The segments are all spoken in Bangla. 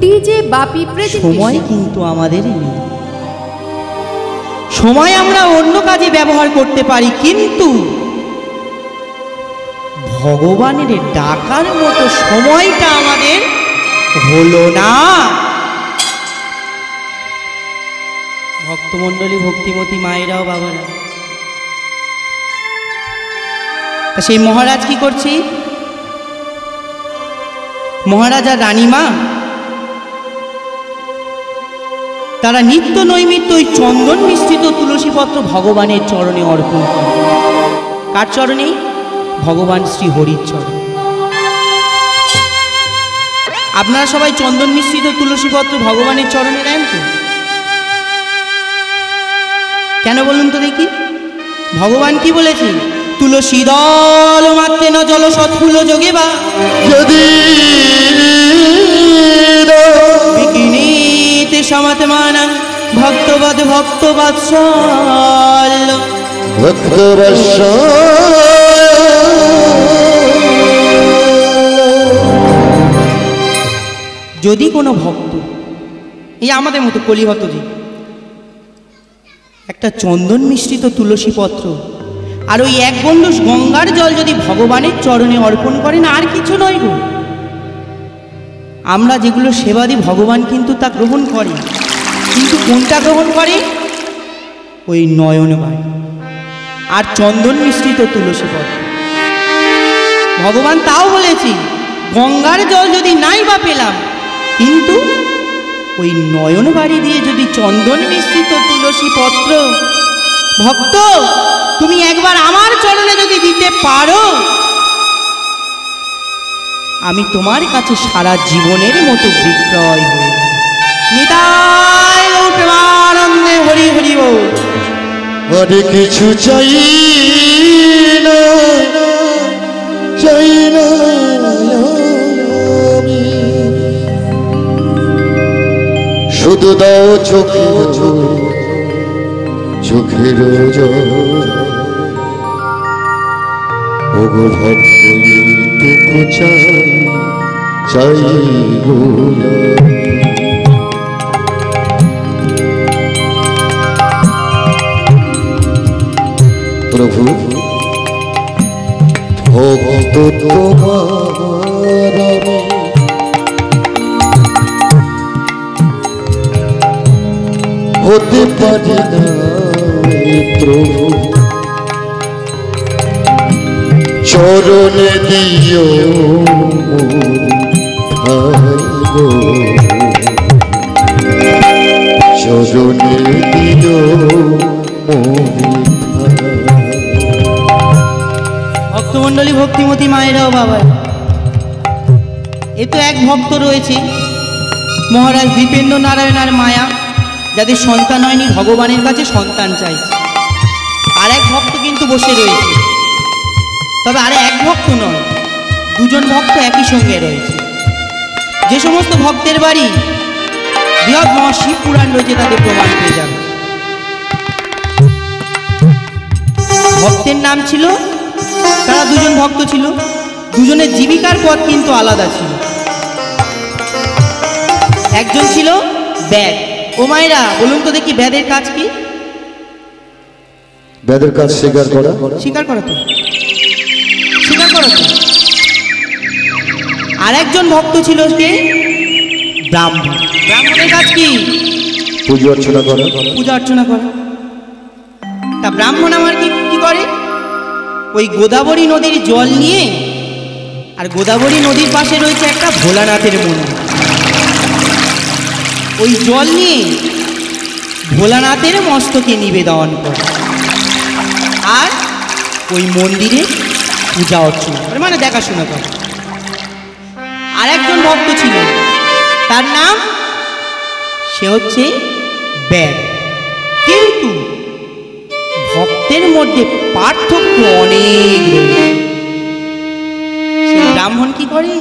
ডিজে বাপি সময় কিন্তু আমাদের নেই। সময় আমরা অন্য কাজে ব্যবহার করতে পারি, কিন্তু ভগবানের ডাকার মতো সময়টা আমাদের হলো না। ভক্তমণ্ডলী, ভক্তিমতী মায়েরাও বাবারা, তা সেই মহারাজ কি করছে? মহারাজ আর রানীমা তারা নিত্য নৈমিত্য ওই চন্দন মিশ্রিত তুলসীপত্র ভগবানের চরণে অর্পণ করে। কার চরণে? ভগবান শ্রী হরির চরণে। আপনারা সবাই চন্দন মিশ্রিত তুলসীপত্র ভগবানের চরণে দেন তো? কেন বলুন তো দেখি? ভগবান কি বলেছে? তুলসী দল মাত্রে ন জল সৎকুল যোগে বা যদি বিকিনীতে সমাত্মানা ভক্তবাদ ভক্তবাৎসল যদি কোনো ভক্ত এই আমাদের মতো কলিহত যে একটা চন্দন মিশ্রিত তুলসী পত্র আর ওই এক গণ্ডূষ গঙ্গার জল যদি ভগবানের চরণে অর্পণ করেন, আর কিছু নয় গো। আমরা যেগুলো সেবা দিই ভগবান কিন্তু তা গ্রহণ করে, কিন্তু কোনটা গ্রহণ করে? ওই নয়নবাণী আর চন্দন মিশ্রিত তুলসী পত্র। ভগবান তাও বলেছি, গঙ্গার জল যদি নাই বা পেলাম, কিন্তু ওই নয়ন বাড়ি দিয়ে যদি চন্দন মিশ্রিত তুলসী পত্র ভক্ত তুমি একবার আমার চরণে যদি দিতে পারো, আমি তোমার কাছে সারা জীবনের মতো বিক্রয় হয়ে যাব। নিতাই প্রেমানন্দে হরি হরি বল। আরে কিছু চাই না, চাই না শুধু দাও চোখের চোখের ওগো ভক্ত এইটুকু চাই গো। প্রভু ভক্ত তোমার হতে পারি না প্রভু, চরণে দিও চরণে দিও। ভক্তমণ্ডলী, ভক্তিমতী মায়েরাও বাবা, এ তো এক ভক্ত রয়েছে মহারাজ দীপেন্দ্র নারায়ণ আর মায়া, যাদের সন্তান হয়নি, ভগবানের কাছে সন্তান চাইছে। আর এক ভক্ত কিন্তু বসে রয়েছে, তবে আরে এক ভক্ত নয়, দুজন ভক্ত একই সঙ্গে রয়েছে। যে সমস্ত ভক্তের বাড়ি বৃহৎ মহাশিব পুরাণ রয়েছে তাদের প্রমাণ পেয়ে যাবে। ভক্তের নাম ছিল, তারা দুজন ভক্ত ছিল, দুজনের জীবিকার পথ কিন্তু আলাদা ছিল। একজন ছিল ব্যাদ। ও মায়েরা বলুন তো দেখি, ব্যাদের কাজ কি? ব্যাদের কাজ স্বীকার করা। স্বীকার করা তো, স্বীকার করা তো। আর একজন ভক্ত ছিল কে? ব্রাহ্মণ। ব্রাহ্মণের কাজ কি? পূজা অর্চনা করা। পূজা অর্চনা করা। তা ব্রাহ্মণ আমার কি করে? ওই গোদাবরী নদীর জল নিয়ে, আর গোদাবরী নদীর পাশে রয়েছে একটা ভোলানাথের মন্দির, ওই জল নিয়ে ভোলানাথের মস্তকে নিবেদন করে, আর ওই মন্দিরে পূজা অর্চনা করে, মানে দেখাশোনা করে। আর একজন ভক্ত ছিল, তার নাম, সে হচ্ছে ব্যাদ। কিন্তু ভক্তের মধ্যে পার্থক্য অনেক রয়েছে। সেই ব্রাহ্মণ কি করে?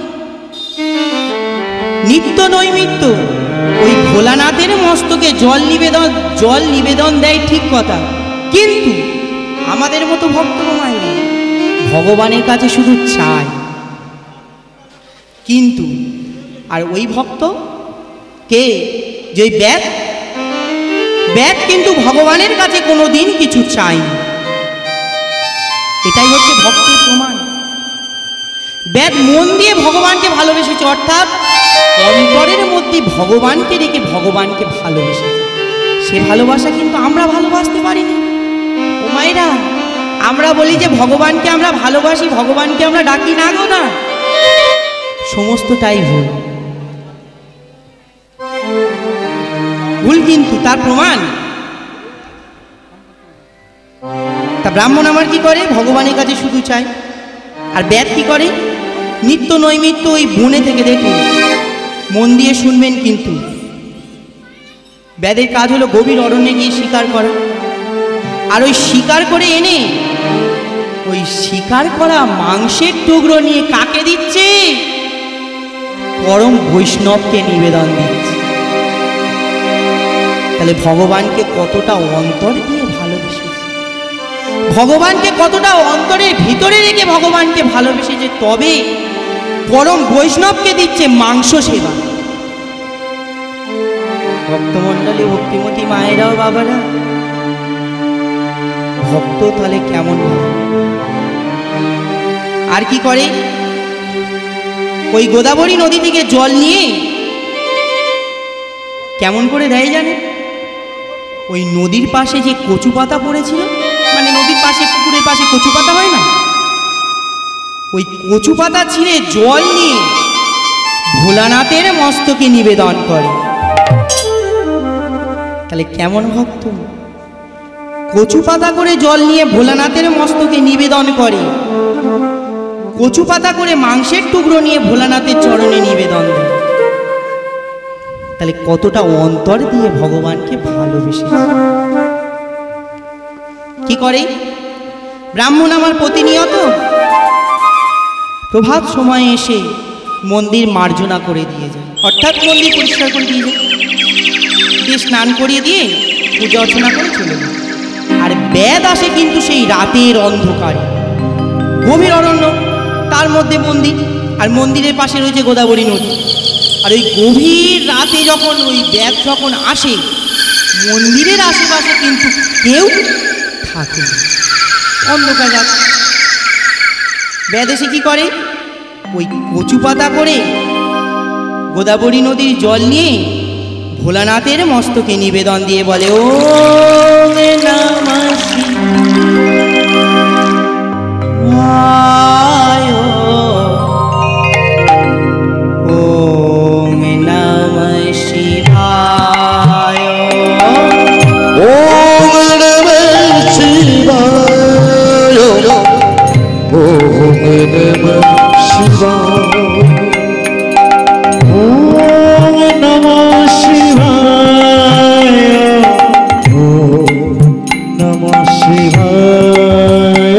নিত্য নৈমিত্য ওই ভোলানাথের মস্তকে জল নিবেদন দেয়, ঠিক কথা, কিন্তু আমাদের মতো ভক্ত মায়েরা ভগবানের কাছে শুধু চায়। কিন্তু আর ওই ভক্ত কে? যে ব্যাদ। ব্যাদ কিন্তু ভগবানের কাছে কোনোদিন কিছু চায়নি। এটাই হচ্ছে ভক্তের প্রমাণ। ব্যাদ মন দিয়ে ভগবানকে ভালোবেসেছে, অর্থাৎ অন্তরের মধ্যে ভগবানকে রেখে ভগবানকে ভালোবেসেছে। সে ভালোবাসা কিন্তু আমরা ভালোবাসতে পারিনি। ও মায়েরা, আমরা বলি যে ভগবানকে আমরা ভালোবাসি, ভগবানকে আমরা ডাকি না গো না, সমস্তটাই ভুল। ভুল কিন্তু তার প্রমাণ। তা ব্রাহ্মণ আমার কি করে? ভগবানের কাছে শুধু চায়। আর ব্যাদ কি করে? নিত্য নৈমিত্য ওই বনে থেকে, দেখুন মন দিয়ে শুনবেন, কিন্তু ব্যাদের কাজ হলো গভীর অরণ্যে গিয়ে শিকার করা। আর ওই শিকার করে এনে ওই শিকার করা মাংসের টুকরো নিয়ে কাকে দিচ্ছে? পরম বৈষ্ণবকে নিবেদন দিচ্ছে। তাহলে ভগবানকে কতটা অন্তর দিয়ে ভালোবেসেছে, ভগবানকে কতটা অন্তরের ভিতরে রেখে ভগবানকে ভালোবেসেছে, তবে পরম বৈষ্ণবকে দিচ্ছে মাংস সেবা। ভক্তমণ্ডলী, ভক্তিমতী মায়েরাও বাবারা, ভক্ত তাহলে কেমন হবে? আর কি করে? ওই গোদাবরী নদী থেকে জল নিয়ে কেমন করে দেয় জানে? ওই নদীর পাশে যে কচু পাতা পড়েছিল, মানে নদীর পাশে, পুকুরের পাশে কচু পাতা হয় না, ওই কচু পাতা ছিঁড়ে জল নিয়ে ভোলানাথের মস্তকে নিবেদন করে। তাহলে কেমন ভক্ত? কচু পাতা করে জল নিয়ে ভোলানাথের মস্তকে নিবেদন করে, কচু পাতা করে মাংসের টুকরো নিয়ে ভোলানাথের চরণে নিবেদন দেয়। তাহলে কতটা অন্তর দিয়ে ভগবানকে ভালোবেসে। কি করে ব্রাহ্মণ আমার? প্রতিনিয়ত প্রভাত সময়ে এসে মন্দির মার্জনা করে দিয়ে যায়, অর্থাৎ মন্দির পরিষ্কার করে দিয়ে যায়, দিয়ে স্নান করিয়ে দিয়ে পূজা অর্চনা করে চলে যায়। আর ব্যাদ আসে কিন্তু সেই রাতের অন্ধকারে, গভীর অরণ্য, তার মধ্যে মন্দির, আর মন্দিরের পাশে রয়েছে গোদাবরী নদী। আর ওই গভীর রাতে যখন ওই ব্যাদ যখন আসে, মন্দিরের আশেপাশে কিন্তু কেউ থাকে না, অন্ধকার রাত। ব্যাদ এসে কি করে? ওই কচু পাতা করে গোদাবরী নদীর জল নিয়ে ভোলানাথের মস্তকে নিবেদন দিয়ে বলে, ও নমঃ শিবায়, ওম নমঃ শিবায়, ওম নমঃ শিবায়, ওম নমঃ শিবায়, ওম নমঃ শিবায়, ওম নমঃ শিবায়,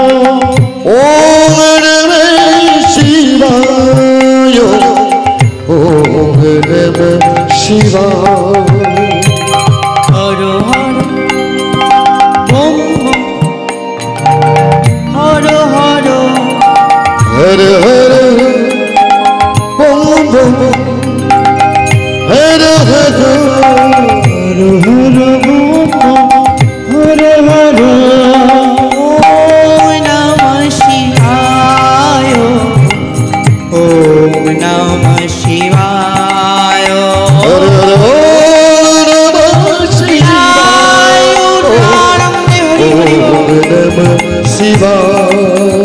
ওম নমঃ শিবায়, ওম নমঃ শিবায়। হর হর ওম হর হর, হর হর বম বম, হর হর হর হর বম বম, হর হর। ওম নমঃ শিবায়, ওম নমঃ শিবায়, হর হর নমঃ শিবায়, ওম নমঃ শিবায়,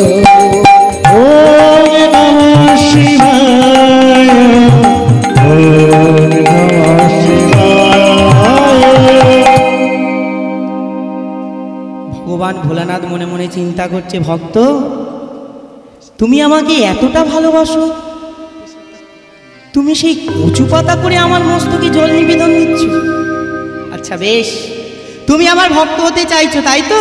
ওম নমঃ শিবায়, ওম নমঃ শিবায়। ভগবান ভোলানাথ মনে মনে চিন্তা করছে, ভক্ত তুমি আমাকে এতটা ভালোবাসো, তুমি সেই কচু পাতা করে আমার মস্তকে জল নিবেদন দিচ্ছ। আচ্ছা বেশ, তুমি আমার ভক্ত হতে চাইছো তাই তো?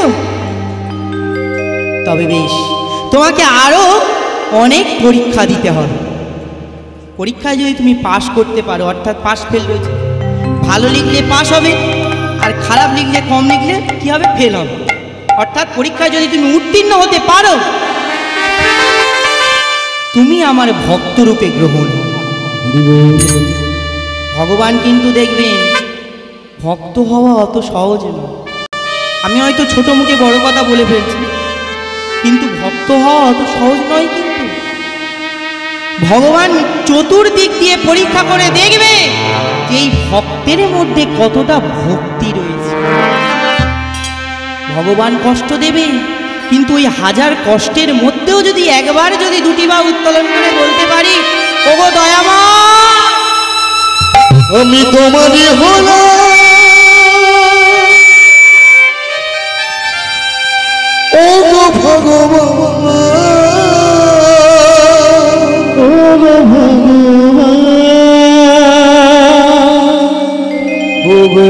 তবে বেশ, তোমাকে আরো অনেক পরীক্ষা দিতে হবে। পরীক্ষায় যদি তুমি পাশ করতে পারো, অর্থাৎ পাশ ফেল রয়েছে, ভালো লিখলে পাশ হবে, আর খারাপ লিখলে, কম লিখলে কি হবে? ফেল হবে। অর্থাৎ পরীক্ষায় যদি তুমি উত্তীর্ণ হতে পারো, তুমি আমার ভক্ত রূপে গ্রহণ। ভগবান কিন্তু দেখবেন ভক্ত হওয়া অত সহজ নয়। আমি হয়তো ছোট মুখে বড় কথা বলে ফেলছি, কিন্তু ভক্ত হওয়া অত সহজ নয়। কিন্তু ভগবান চতুর্দিক দিয়ে পরীক্ষা করে দেখবে যে এই ভক্তের মধ্যে কতটা ভক্তি রয়েছে। ভগবান কষ্ট দেবে, কিন্তু ওই হাজার কষ্টের মধ্যেও যদি একবার যদি দুটি পা উত্তোলন করে বলতে পারি, ওগো দয়াময় আমি তোমারই হলাম, ওগো ভগবান, ওগো ভগবান, ওগো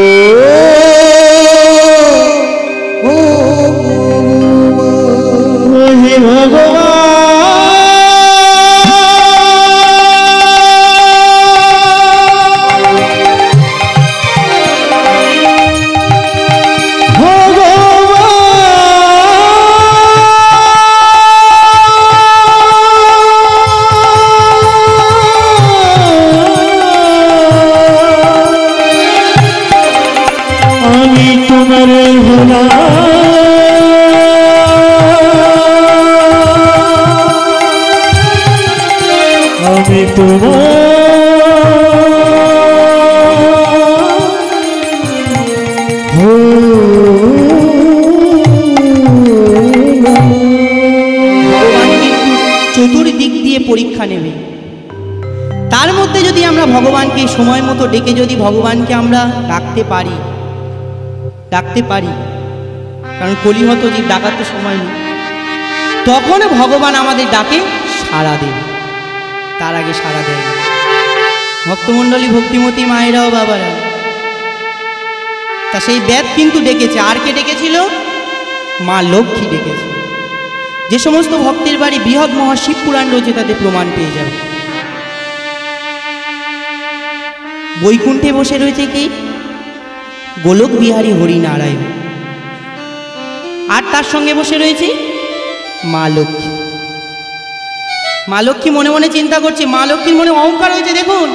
চতুর্দিক দিয়ে পরীক্ষা নেবে। তার মধ্যে যদি আমরা ভগবানকে সময় মতো ডেকে যদি ভগবানকে আমরা ডাকতে পারি, কারণ কলিহত জীব ডাকার তো সময় নেই, তখন ভগবান আমাদের ডাকে সাড়া দেবে। তার আগে সাড়া দেয় না। ভক্তমণ্ডলী, ভক্তিমতী মায়েরাও বাবারা, তা সেই বেদ কিন্তু ডেকেছে। আর কে ডেকেছিল? মা লক্ষ্মী ডেকেছে। যে সমস্ত ভক্তের বাড়ি বৃহৎ মহাশিব পুরাণ রয়েছে তাতে প্রমাণ পেয়ে যাবে। বৈকুণ্ঠে বসে রয়েছে কি? গোলক বিহারী হরিনারায়ণ, আর তার সঙ্গে বসে রয়েছে মা লক্ষ্মী। মা লক্ষ্মী মনে মনে চিন্তা করছে, মা লক্ষ্মীর মনে অহংকার হয়েছে। দেখুন,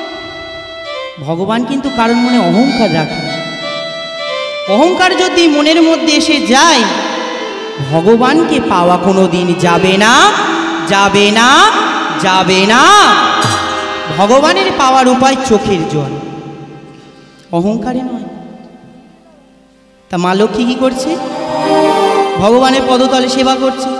ভগবান কিন্তু কারণ মনে অহংকার রাখে। অহংকার যদি মনের মধ্যে এসে যায়, ভগবানকে পাওয়া কোনো দিন যাবে না, যাবে না, যাবে না। ভগবানের পাওয়ার উপায় চোখের জল, অহংকারে নয়। তা মা লক্ষ্মী কি করছে? ভগবানের পদতলে সেবা করছে,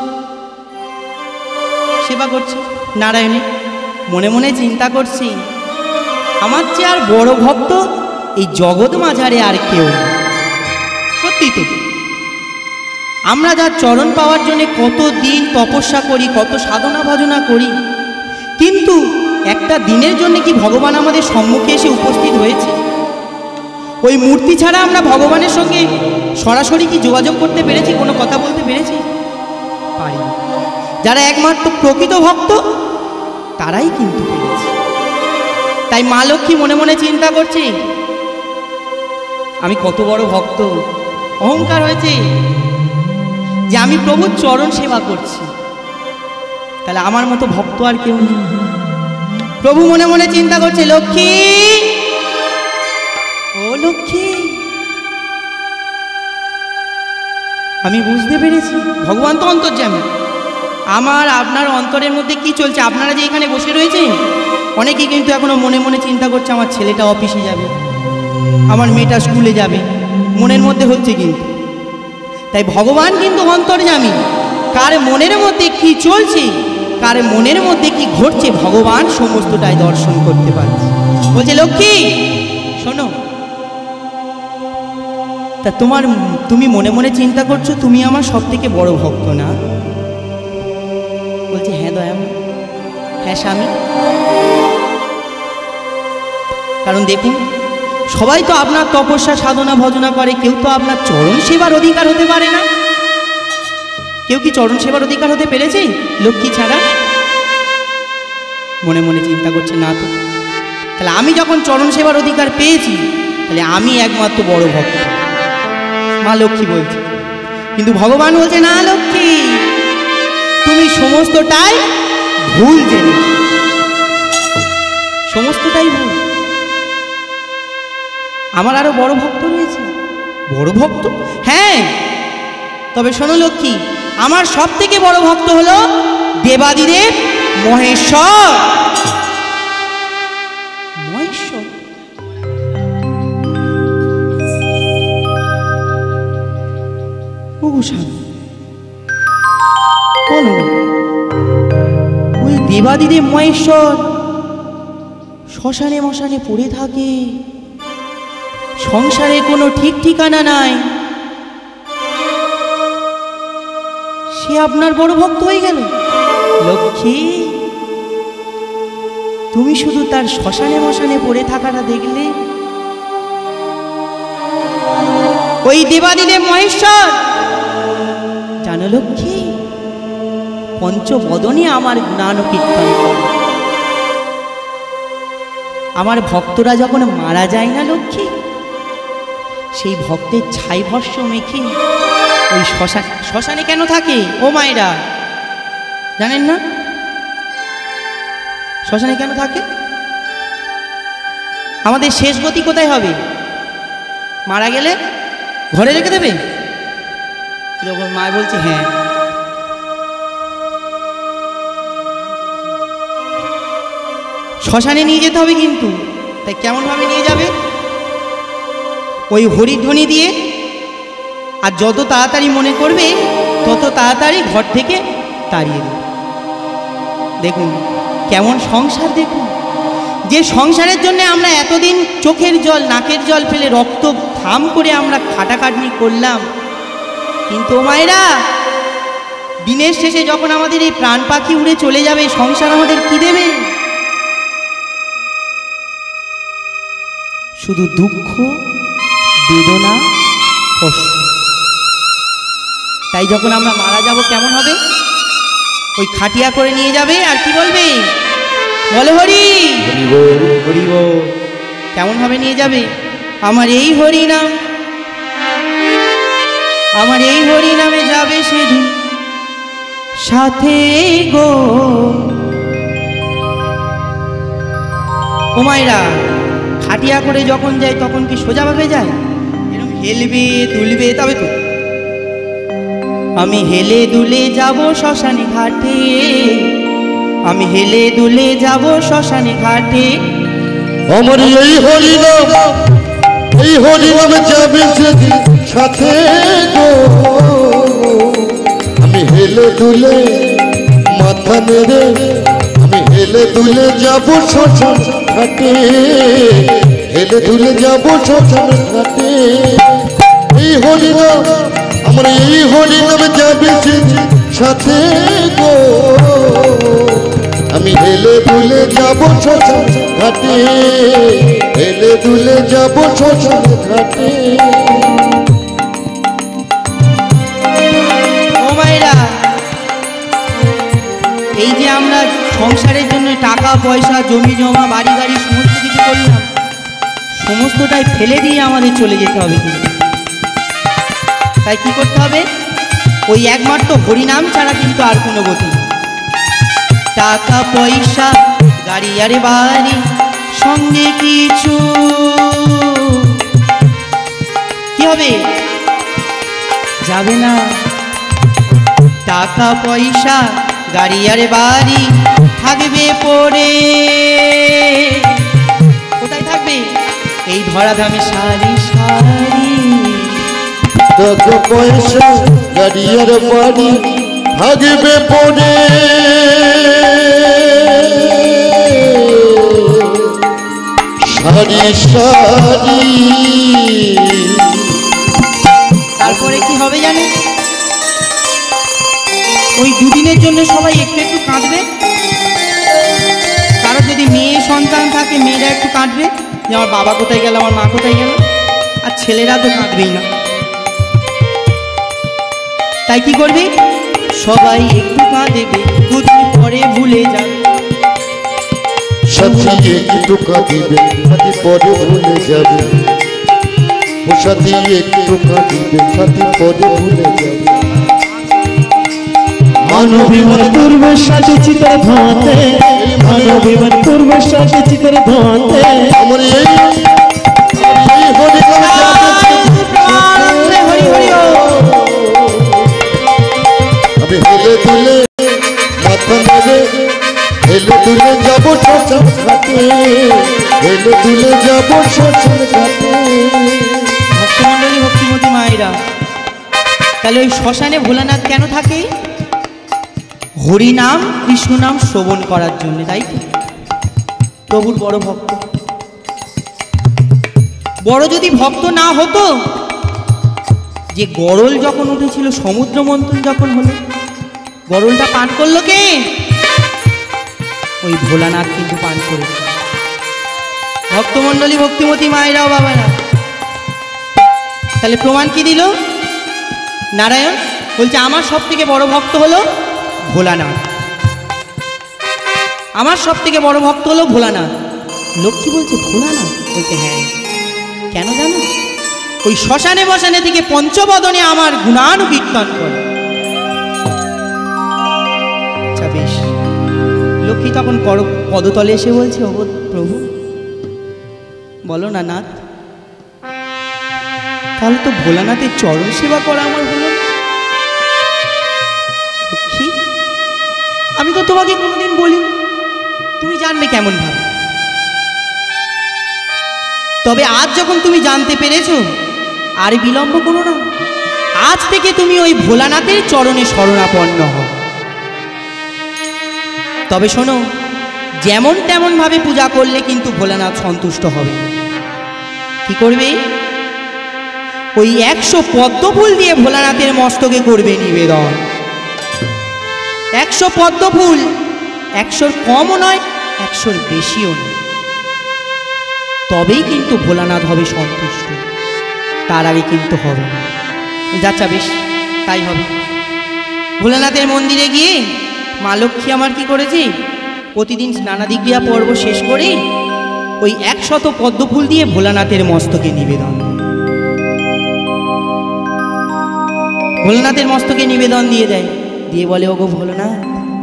সেবা করছে নারায়ণে। মনে মনে চিন্তা করছি, আমার চেয়ে আর বড় ভক্ত এই জগৎ মাঝারে আর কেউ নেই। সত্যি তো, আমরা যার চরণ পাওয়ার জন্য কত দিন তপস্যা করি, কত সাধনা ভজনা করি, কিন্তু একটা দিনের জন্য কি ভগবান আমাদের সম্মুখে এসে উপস্থিত হয়েছে? ওই মূর্তি ছাড়া আমরা ভগবানের সঙ্গে সরাসরি কি যোগাযোগ করতে পেরেছি, কোনো কথা বলতে পেরেছি? পারি। যারা একমাত্র প্রকৃত ভক্ত তারাই কিন্তু পেরেছে। তাই মা লক্ষ্মী মনে মনে চিন্তা করছে, আমি কত বড় ভক্ত। অহংকার হয়েছে যে আমি প্রভুর চরণ সেবা করছি, তাহলে আমার মতো ভক্ত আর কেউ নেই। প্রভু মনে মনে চিন্তা করছে, লক্ষ্মী, ও লক্ষ্মী, আমি বুঝতে পেরেছি ভগবান তো অন্তর্যামী। আমার আপনার অন্তরের মধ্যে কি চলছে? আপনারা যে এখানে বসে রয়েছেন, অনেকেই কিন্তু এখনো মনে মনে চিন্তা করছে, আমার ছেলেটা অফিসে যাবে, আমার মেয়েটা স্কুলে যাবে, মনের মধ্যে হচ্ছে কিন্তু। তাই ভগবান কিন্তু অন্তর্যামী। কার মনের মধ্যে কি চলছে, কার মনের মধ্যে কি ঘটছে, ভগবান সমস্তটাই দর্শন করতে পারছে। বলছে, লক্ষ্মী শোনো, তা তুমি মনে মনে চিন্তা করছো তুমি আমার সব থেকে বড় ভক্ত না? বলছে, হ্যাঁ দয়াময়, হ্যাঁ স্বামী। কারণ দেখুন, সবাই তো আপনার তপস্যা সাধনা ভজনা করে, কেউ তো আপনার চরণ সেবার অধিকার হতে পারে না। কেউ কি চরণ সেবার অধিকার হতে পেরেছে লক্ষ্মী ছাড়া? মনে মনে চিন্তা করছে, না তো। তাহলে আমি যখন চরণ সেবার অধিকার পেয়েছি, তাহলে আমি একমাত্র বড় ভক্ত। মা লক্ষ্মী বলছে, কিন্তু ভগবান বলছে, না লক্ষ্মী, তুমি সমস্তটাই ভুল জেনেছ, সমস্তটাই ভুল। আমার আরো বড় ভক্ত রয়েছে। বড় ভক্ত? হ্যাঁ, তবে শোনো লক্ষ্মী, আমার সব থেকে বড় ভক্ত হলো দেবাদিদেব মহেশ্বর। মহেশ্বর? ও স্বামী, বলো, ওই দেবাদিদেব মহেশ্বর শ্মশানে মশানে পড়ে থাকে, সংসারে কোনো ঠিক ঠিকানা নাই, সে আপনার বড় ভক্ত হয়ে গেল? লক্ষ্মী, তুমি শুধু তার শ্মশানে মশানে পড়ে থাকাটা দেখলে, ওই দেবাদিদেব মহেশ্বর জানো লক্ষ্মী, পঞ্চবদনে আমার গুণান কীর্তন করে। আমার ভক্তরা যখন মারা যায় না লক্ষ্মী, সেই ভক্তের ছাই ভস্য মেখে ওই শ্মশানে কেন থাকে ও মায়েরা জানেন না? শ্মশানে কেন থাকে? আমাদের শেষ গতি কোথায় হবে? মারা গেলে ঘরে রেখে দেবে? যখন মায় বলছে হ্যাঁ, শ্মশানে নিয়ে যেতে হবে, কিন্তু তাই কেমন ভাবে নিয়ে যাবে? ওই হরিধ্বনি দিয়ে, আর যত তাড়াতাড়ি মনে করবে তত তাড়াতাড়ি ঘর থেকে তাড়িয়ে দেবে। দেখুন কেমন সংসার, দেখুন যে সংসারের জন্য আমরা এতদিন চোখের জল নাকের জল ফেলে রক্ত ঘাম করে আমরা খাটাখাটনি করলাম, কিন্তু ও মায়েরা দিনের শেষে যখন আমাদের এই প্রাণ পাখি উড়ে চলে যাবে, সংসার আমাদের কি দেবে? শুধু দুঃখ, বেদনা, কষ্ট। তাই যখন আমরা মারা যাব কেমন হবে? ওই খাটিয়া করে নিয়ে যাবে, আর কি বলবে? বলো হরি হরি বল। কেমন ভাবে নিয়ে যাবে? আমার এই হরি নাম, আমার এই হরি নামে যাবে সেদিন সাথে গো। ও মায়েরা, খাটিয়া করে যখন যায় তখন কি সোজাভাবে যায়? এরকম হেলবে দুলবে তবে তো। আমি হেলে দুলে যাব শ্মশানে ঘাটে, আমি হেলে দুলে যাব শ্মশানে ঘাটে। আমার এই হরিনাম, এই হরিনামে যাবে সেদিন সাথে গো। আমি হেলে দুলে মাথা নেড়ে, আমি হেলে দুলে যাব শ্মশান ঘাটে, হেলে দুলে যাব শ্মশান ঘাটে। এই হরিনাম, আমার এই হরিনামে যাবে সেদিন সাথে গো। আমি হেলে দুলে যাব শ্মশান ঘাটে, হেলে দুলে যাব শ্মশান ঘাটে। ও মায়েরা, এই যে আমরা সংসারের জন্য টাকা পয়সা জমি জমা বাড়ি গাড়ি সমস্ত কিছু করলাম, সমস্তটাই ফেলে দিয়ে আমাদের চলে যেতে হবে। কিন্তু তাই কি করতে হবে? ওই একমাত্র হরিনাম ছাড়া কিন্তু আর কোনো গতি নেই। টাকা পয়সা গাড়ি আরে বাড়ি সঙ্গে কিছু কি হবে? যাবে না। টাকা পয়সা গাড়ি আরে বাড়ি থাকবে পড়ে, কোথায় থাকবে? এই ধরাধামে সারি সারি। টাকা পয়সা গাড়ি আর বাড়ি থাকবে পড়ে, সারি সারি। তারপরে কি হবে জানে? ওই দুদিনের জন্য সবাই একটু একটু কাঁদবে। কারো যদি মেয়ে সন্তান থাকে, মেয়েরা একটু কাঁদবে যে আমার বাবা কোথায় গেল, আমার মা কোথায় গেল। আর ছেলেরা তো কাঁদবেই না। তাই কি করবে? সবাই একটু কাঁদবে, দুদিন পরে ভুলে যাবে। সাথী একটু কাঁদিবে, সাথী পরে ভুলে যাবে। ও সাথী একটু কাঁদিবে, সাথী পরে ভুলে যাবে। মানবিমান পূর্বে সাথে চিতার ধোঁয়াতে, মানবিমান পূর্বে সাথে চিতার ধোঁয়াতে। আমার এই হরি হেলে দুলে যাব শ্মশান ঘাটে। ভক্তমণ্ডলী ভক্তিমতী মায়েরা, তাহলে ওই শ্মশানে ভোলানাথ কেন থাকে? হরিনাম কৃষ্ণ নাম শ্রবণ করার জন্য, তাই তো? প্রভুর বড় ভক্ত। বড় যদি ভক্ত না হতো, যে গরল যখন উঠেছিল, সমুদ্র মন্থন যখন হলো, গরলটা পান করলো কে? ওই ভোলানাথ কিন্তু পান করেছে। ভক্তমণ্ডলী ভক্তিমতী মায়েরাও বাবারা, তাহলে প্রমাণ কি দিল? নারায়ণ বলছে আমার সব থেকে বড় ভক্ত হলো ভোলানাথ, আমার সব থেকে বড় ভক্ত হলো ভোলানাথ। লক্ষ্মী বলছে ভোলানাথ? বলছে হ্যাঁ। কেন জানো? ওই শ্মশানে বসানে থেকে পঞ্চবদনে আমার গুণানুকীর্তন করে। আচ্ছা বেশ। লক্ষ্মী তখন পদতলে এসে বলছে, ও প্রভু বলো না নাথ, তাহলে তো ভোলানাথের চরণ সেবা করা আমার হলো। লক্ষ্মী, আমি তো তোমাকে কোনোদিন বলি, তুমি জানবে কেমন ভাবে? তবে আজ যখন তুমি জানতে পেরেছো, আর বিলম্ব করো না। আজ থেকে তুমি ওই ভোলানাথের চরণে শরণাপন্ন হও। তবে শোনো, যেমন তেমন ভাবে পূজা করলে কিন্তু ভোলানাথ সন্তুষ্ট হবে। কি করবে? ওই 100 পদ্ম ফুল দিয়ে ভোলানাথের মস্তকে করবে নিবেদন। 100 পদ্ম ফুল, 100 কমও নয়, 100 বেশিও নয়। তবেই কিন্তু ভোলানাথ হবে সন্তুষ্ট, তার আগে কিন্তু হবে না। যাচ্ছা বেশ, তাই হবে। ভোলানাথের মন্দিরে গিয়ে মা লক্ষ্মী আমার কি করেছে? প্রতিদিন স্নানাদিক্রিয়া পর্ব শেষ করে ওই 100 পদ্ম ফুল দিয়ে ভোলানাথের মস্তকে নিবেদন। ভোলানাথের মস্তকে নিবেদন দিয়ে দেয়, দিয়ে বলে, ওগো ভোলানাথ,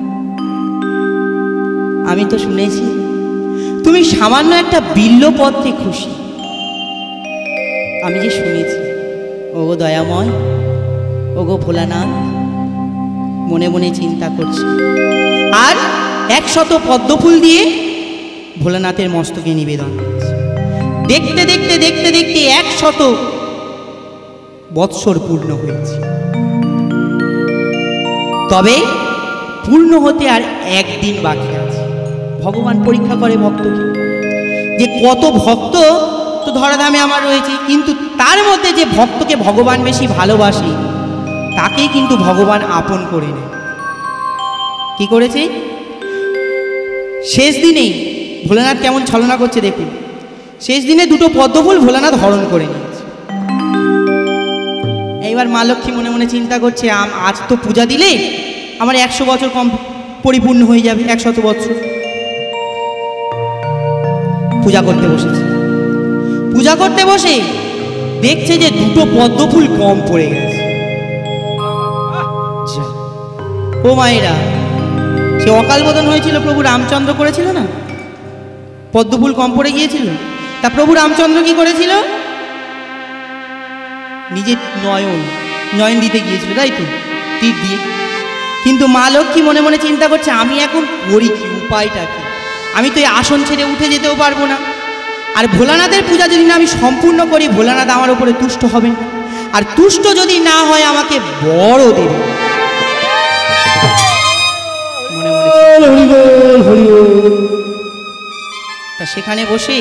আমি তো শুনেছি তুমি সামান্য একটা বিল্লপত্রে খুশি। আমি যে শুনেছি, ওগো দয়াময়, ওগো ভোলানাথ মনে মনে চিন্তা করছি, আর 100 পদ্মফুল দিয়ে ভোলানাথের মস্তকে নিবেদন করছে। দেখতে দেখতে দেখতে দেখতে 100 বৎসর পূর্ণ হয়েছে। তবে পূর্ণ হতে আর একদিন বাকি আছে। ভগবান পরীক্ষা করে ভক্তকে, যে কত ভক্ত তো ধরাধামে আমার রয়েছে, কিন্তু তার মধ্যে যে ভক্তকে ভগবান বেশি ভালোবাসে, তাকেই কিন্তু ভগবান আপন করে নেয়। কি করেছে? শেষ দিনে ভোলানাথ কেমন ছলনা করছে দেখুন। শেষ দিনে 2 পদ্মফুল ভোলানাথ হরণ করে নিয়েছে। এইবার মা লক্ষ্মী মনে মনে চিন্তা করছে, আজ তো পূজা দিলে আমার 100 বছর কম পরিপূর্ণ হয়ে যাবে, 100 বছর। পূজা করতে বসেছে। পূজা করতে বসে দেখছে যে 2 পদ্মফুল কম পড়ে গেছে। ও মায়েরা, সে অকাল বোধন হয়েছিল, প্রভু রামচন্দ্র করেছিল না, পদ্মফুল কম পড়ে গিয়েছিল। তা প্রভু রামচন্দ্র কি করেছিল? নিজের নয়ন দিতে গিয়েছিল, তাই তো, তীর দিয়ে। কিন্তু মা লক্ষ্মী মনে মনে চিন্তা করছে, আমি এখন করি কি, উপায়টা কি? আমি তো এই আসন ছেড়ে উঠে যেতেও পারবো না। আর ভোলানাথের পূজা যদি না আমি সম্পূর্ণ করি, ভোলানাথ আমার উপরে তুষ্ট হবেন, আর তুষ্ট যদি না হয় আমাকে বড় দেবে। মনে মনে তা সেখানে বসে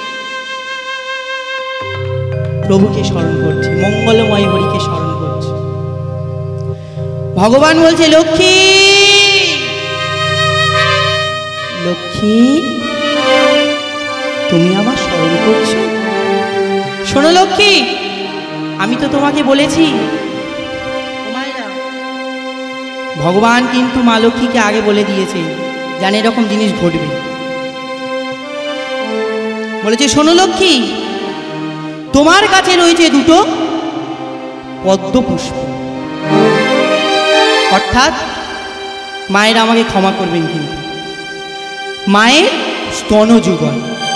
প্রভুকে স্মরণ করছে, মঙ্গলময় হরিকে স্মরণ করছে। ভগবান বলছে, লক্ষ্মী লক্ষ্মী, তুমি আমার স্মরণ করছো? শোনো লক্ষ্মী, আমি তো তোমাকে বলেছি। ভগবান কিন্তু মা লক্ষ্মীকে আগে বলে দিয়েছে, জানে এরকম জিনিস ঘটবে। বলেছে, শোনো লক্ষ্মী, তোমার কাছে রয়েছে 2 পদ্মপুষ্প। অর্থাৎ মায়েরা আমাকে ক্ষমা করবেন, কিন্তু মায়ের স্তনযুগল।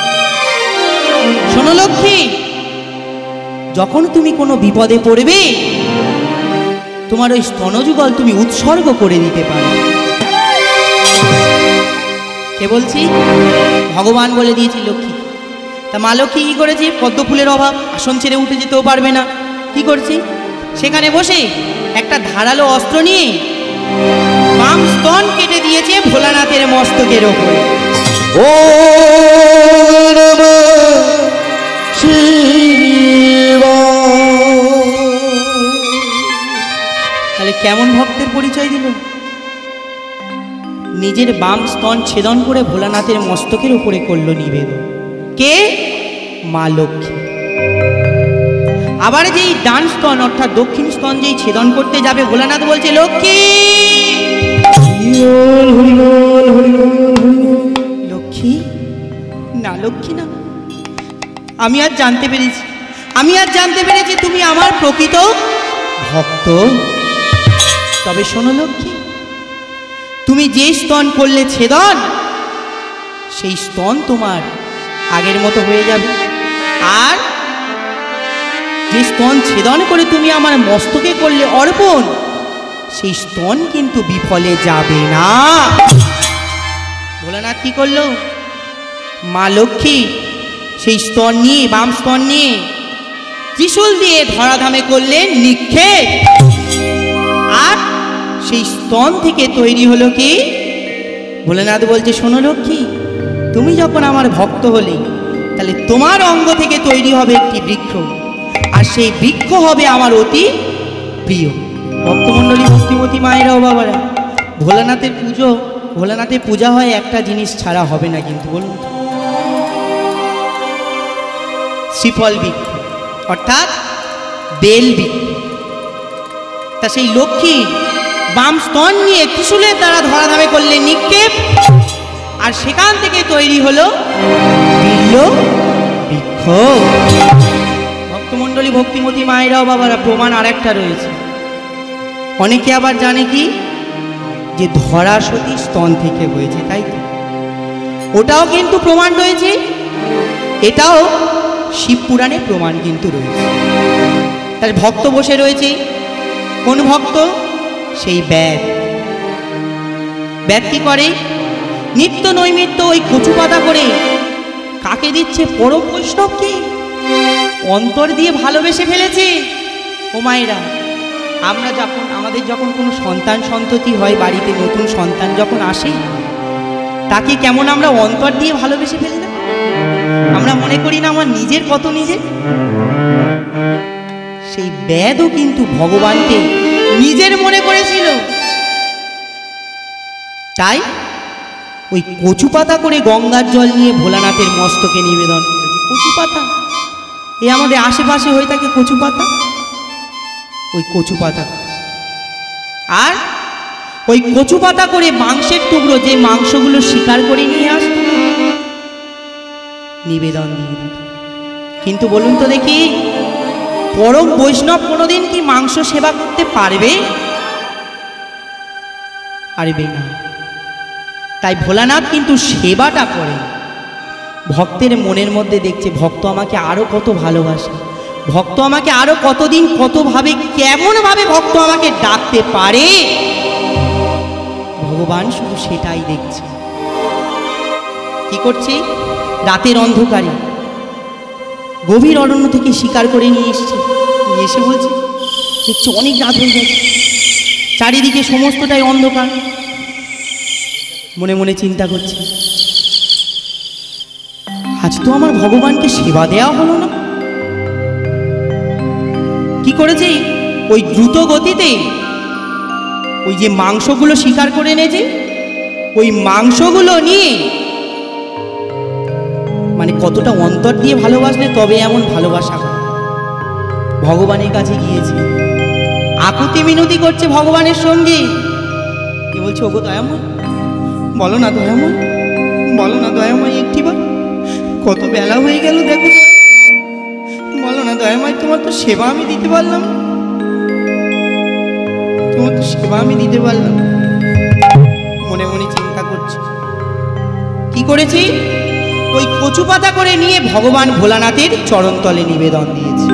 শোনো লক্ষ্মী, যখন তুমি কোনো বিপদে পড়বে, তোমার ওই স্তনযুগল তুমি উৎসর্গ করে দিতে পারো। কে বলছি? ভগবান বলে দিয়েছি লক্ষ্মী। তা মা লক্ষ্মী কী করেছে? পদ্ম ফুলের অভাব, আসন ছেড়ে উঠে যেতেও পারবে না। কি করছি? সেখানে বসে একটা ধারালো অস্ত্র নিয়ে বাম স্তন কেটে দিয়েছে ভোলানাথের মস্তকের ওপরে। ও নমঃ শিবায়। তাহলে কেমন ভক্তের পরিচয় দিল? নিজের বাম স্তন ছেদন করে ভোলানাথের মস্তকের উপরে করল নিবেদন। কে? মা লক্ষ্মী। আবার যেই ডান স্তন অর্থাৎ দক্ষিণ স্তন যেই ছেদন করতে যাবে, ভোলানাথ বলছে লক্ষ্মী লক্ষ্মী না, লক্ষ্মী না। আমি আজ জানতে পেরেছি তুমি আমার প্রকৃত ভক্ত। তবে শোনো লক্ষ্মী, তুমি যে স্তন করলে ছেদন, সেই স্তন তোমার আগের মতো হয়ে যাবে। আর যে স্তন ছেদন করে তুমি আমার মস্তকে করলে অর্পণ, সেই স্তন কিন্তু বিফলে যাবে না। ভোলানাথ কি করলো? মা লক্ষ্মী সেই স্তন নিয়ে, বাম স্তন নিয়ে ত্রিশূল দিয়ে ধরাধামে করলেন নিক্ষেপ। আর সেই স্তন থেকে তৈরি হলো কি? ভোলানাথ বলছে শোনো লক্ষ্মী, তুমি যখন আমার ভক্ত হলে, তাহলে তোমার অঙ্গ থেকে তৈরি হবে একটি বৃক্ষ, আর সেই বৃক্ষ হবে আমার অতি প্রিয়। ভক্তমণ্ডলী, ভক্তিমতী মায়েরা ও বাবারা, ভোলানাথের পূজা হয় একটা জিনিস ছাড়া হবে না, কিন্তু বলুন শ্রীফল বৃক্ষ অর্থাৎ বেল বৃক্ষ। তা সেই লক্ষ্মী বাম স্তন নিয়ে ত্রিশূলের দ্বারা ধরাধামে করলে নিক্ষেপ, আর সেখান থেকে তৈরি হলো বিল্ল বৃক্ষ। ভক্তমণ্ডলী, ভক্তিমতী মায়েরা ও বাবারা, প্রমাণ আর একটা রয়েছে। অনেকে আবার জানে কি, যে ধরা সতী স্তন থেকে হয়েছে, তাই তো? ওটাও কিন্তু প্রমাণ রয়েছে, এটাও শিব পুরাণে প্রমাণ কিন্তু রয়েছে। তাহলে ভক্ত বসে রয়েছে, কোন ভক্ত? সেই ব্যাদ। ব্যাদ কি করে? নিত্য নৈমিত্য ওই কচু পাতা করে কাকে দিচ্ছে? পরম বৈষ্ণবকে অন্তর দিয়ে ভালোবেসে ফেলেছে। ও মায়েরা, আমাদের যখন কোনো সন্তান সন্ততি হয়, বাড়িতে নতুন সন্তান যখন আসে, তাকে কেমন আমরা অন্তর দিয়ে ভালোবেসে ফেলি না? আমরা মনে করি না আমার নিজের কত নিজে? সেই ব্যাদও কিন্তু ভগবানকে নিজের মনে করেছিল। তাই ওই কচু পাতা করে গঙ্গার জল নিয়ে ভোলানাথের মস্তকে নিবেদন করেছে। কচু পাতা, এ আমাদের আশেপাশে হয়ে থাকে কচু পাতা, ওই কচু পাতা। আর ওই কচু পাতা করে মাংসের টুকরো, যে মাংসগুলো শিকার করে নিয়ে আসতো, নিবেদন দিয়ে দিত। কিন্তু বলুন তো দেখি, পরম বৈষ্ণব কোনোদিন কি মাংস সেবা করতে পারবে? পারবে না। তাই ভোলানাথ কিন্তু সেবাটা করে ভক্তের মনের মধ্যে দেখছে, ভক্ত আমাকে আরো কত ভালোবাসে, ভক্ত আমাকে আরো কতদিন কতভাবে কেমনভাবে ভক্ত আমাকে ডাকতে পারে, ভগবান শুধু সেটাই দেখছে। কি করছে? রাতের অন্ধকারে গভীর অরণ্য থেকে শিকার করে নিয়ে এসে বলছে, দেখছি অনেক রাত হয়ে গেছে, চারিদিকে সমস্তটাই অন্ধকার। মনে মনে চিন্তা করছে, আজ তো আমার ভগবানকে সেবা দেওয়া হলো না। কি করেছে? ওই দ্রুত গতিতে ওই যে মাংসগুলো শিকার করে এনেছে, ওই মাংসগুলো নিয়ে, মানে কতটা অন্তর দিয়ে ভালোবাসলে তবে এমন ভালোবাসা ভগবানের কাছে গিয়েছে, আকুতি মিনতি করছে ভগবানের সঙ্গে। কি বলছে? ওগো দয়াময়, বলো না দয়াময়, বলো না দয়াময়, একটিবার, কত বেলা হয়ে গেল দেখো, বলো না দয়াময়, তোমার তো সেবা আমি দিতে পারলাম, তোমার তো সেবা আমি দিতে পারলাম। মনে মনে চিন্তা করছি, কি করেছি? ওই কচু পাতা করে নিয়ে ভগবান ভোলানাথের চরণতলে নিবেদন দিয়েছে।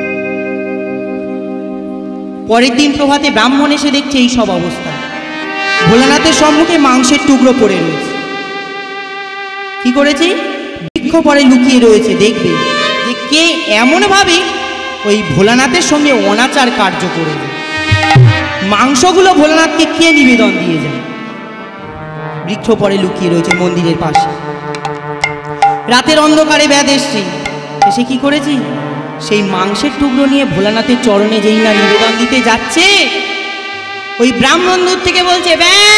পরের দিন প্রভাতে ব্রাহ্মণ এসে দেখছে এই সব অবস্থা, ভোলানাথের সম্মুখে মাংসের টুকরো পড়ে রয়েছে। কি করেছি? বৃক্ষ পরে লুকিয়ে রয়েছে, দেখবে যে কে এমনভাবে ওই ভোলানাথের সঙ্গে অনাচার কার্য করে যায়। মাংসগুলো ভোলানাথকে কে নিবেদন দিয়ে যায়? বৃক্ষ পরে লুকিয়ে রয়েছে মন্দিরের পাশে। রাতের অন্ধকারে ব্যাধ এসছে, এসে কি করেছি, সেই মাংসের টুকরো নিয়ে ভোলানাথের চরণে যেই না নিবেদন দিতে যাচ্ছে, ওই ব্রাহ্মণ দূর থেকে বলছে,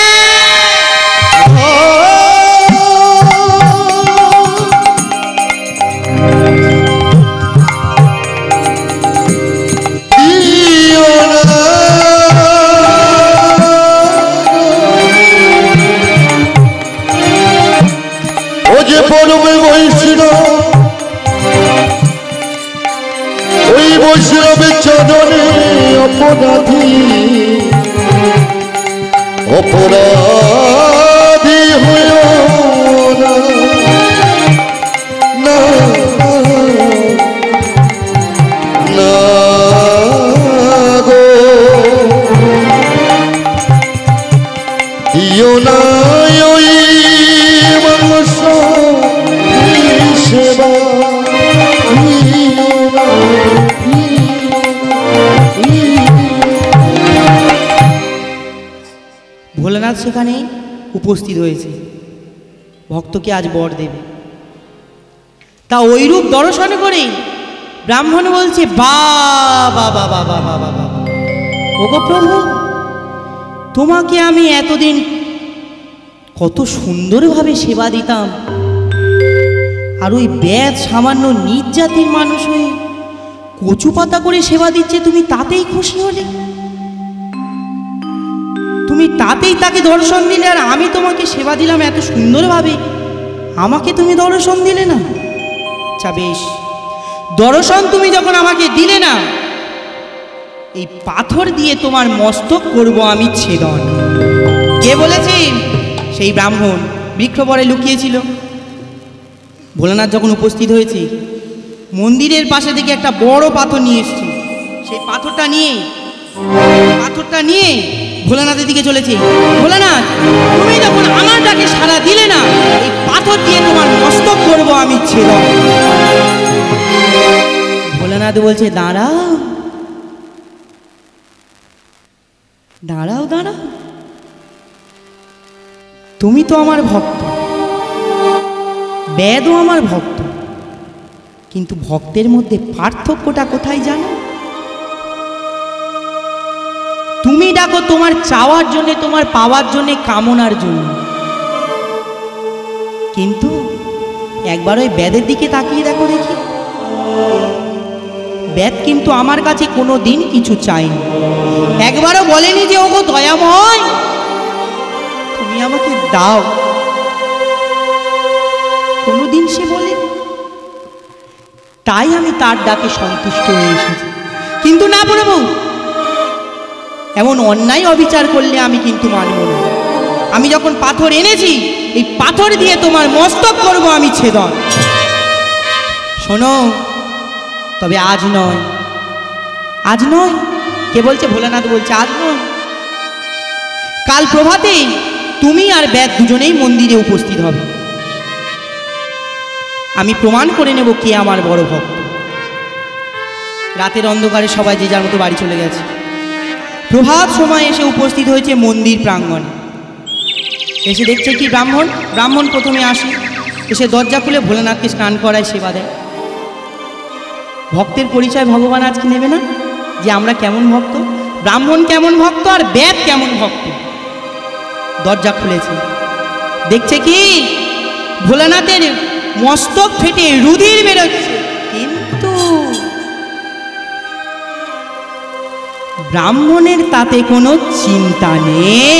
ও যে পরমে বৈষ্ণব, ওই বৈষ্ণবের চরণে অপরাধী অপরাধী হয়েও না, না, না গো, দিও না ওই মাংস সেবা, ভোলানাথ সেখানে উপস্থিত হয়েছে, ভক্তকে আজ বর দেবে। তা ওইরূপ দর্শন করে ব্রাহ্মণ বলছে, বাবা বাবা বাবা বাবা, ওগো প্রভু, তোমাকে আমি এতদিন কত সুন্দরভাবে সেবা দিতাম, আর ওই ব্যাধ সামান্য নিজ জাতির মানুষ হয়ে কচু পাতা করে সেবা দিচ্ছে, তুমি তাতেই খুশি হলে? তুমি তাতেই তাকে দর্শন দিলে, আর আমি তোমাকে সেবা দিলাম এত সুন্দরভাবে, আমাকে তুমি দর্শন দিলে না? আচ্ছা বেশ, দর্শন তুমি যখন আমাকে দিলে না, এই পাথর দিয়ে তোমার মস্তক করব আমি ছেদন। কে বলেছে? সেই ব্রাহ্মণ বৃক্ষ পরে লুকিয়েছিল। ভোলানাথ যখন উপস্থিত হয়েছে, মন্দিরের পাশে থেকে একটা বড় পাথর নিয়ে এসছে। সেই পাথরটা নিয়ে ভোলানাথের দিকে চলেছে। ভোলানাথ, তুমি যখন আমার ডাকে সাড়া দিলে না, এই পাথর দিয়ে তোমার মস্তক করবো আমি ছেদন। ভোলানাথ বলছে, দাঁড়াও দাঁড়াও দাঁড়াও, তুমি তো আমার ভক্ত, বেদও আমার ভক্ত, কিন্তু ভক্তের মধ্যে পার্থক্যটা কোথায় জানো? তুমি ডাকো তোমার চাওয়ার জন্য, তোমার পাওয়ার জন্য, কামনার জন্য, কিন্তু একবার ওই বেদের দিকে তাকিয়ে দেখো দেখি, বেদ কিন্তু আমার কাছে কোনো দিন কিছু চায়নি, একবারও বলেনি যে ওগো দয়াময় তুমি আমাকে দাও, কোনোদিন সে বলেনি। তাই আমি তার ডাকে সন্তুষ্ট হয়ে এসেছি। কিন্তু না প্রভু, এমন অন্যায় অবিচার করলে আমি কিন্তু মানব না। আমি যখন পাথর এনেছি, এই পাথর দিয়ে তোমার মস্তক করব আমি ছেদন। শোনো, তবে আজ নয়, আজ নয়। কে বলছে? ভোলানাথ বলছে, আজ নয়, কাল প্রভাতেই তুমি আর বেদ দুজনেই মন্দিরে উপস্থিত হবে। আমি প্রমাণ করে নেব কে আমার বড় ভক্ত। রাতের অন্ধকারে সবাই যে যার মতো বাড়ি চলে গেছে। প্রভাত সময় এসে উপস্থিত হয়েছে মন্দির প্রাঙ্গণে। এসে দেখছে কি ব্রাহ্মণ প্রথমে আসে, এসে দরজা খুলে ভোলানাথকে স্নান করায়, সেবা দেয়। ভক্তের পরিচয় ভগবান আজকে নেবে না, যে আমরা কেমন ভক্ত, ব্রাহ্মণ কেমন ভক্ত আর বেদ কেমন ভক্ত। দরজা খুলেছে, দেখছে কি ভোলানাথের মস্তক ফেটে রুধির বেরোচ্ছে, কিন্তু ব্রাহ্মণের তাতে কোনো চিন্তা নেই।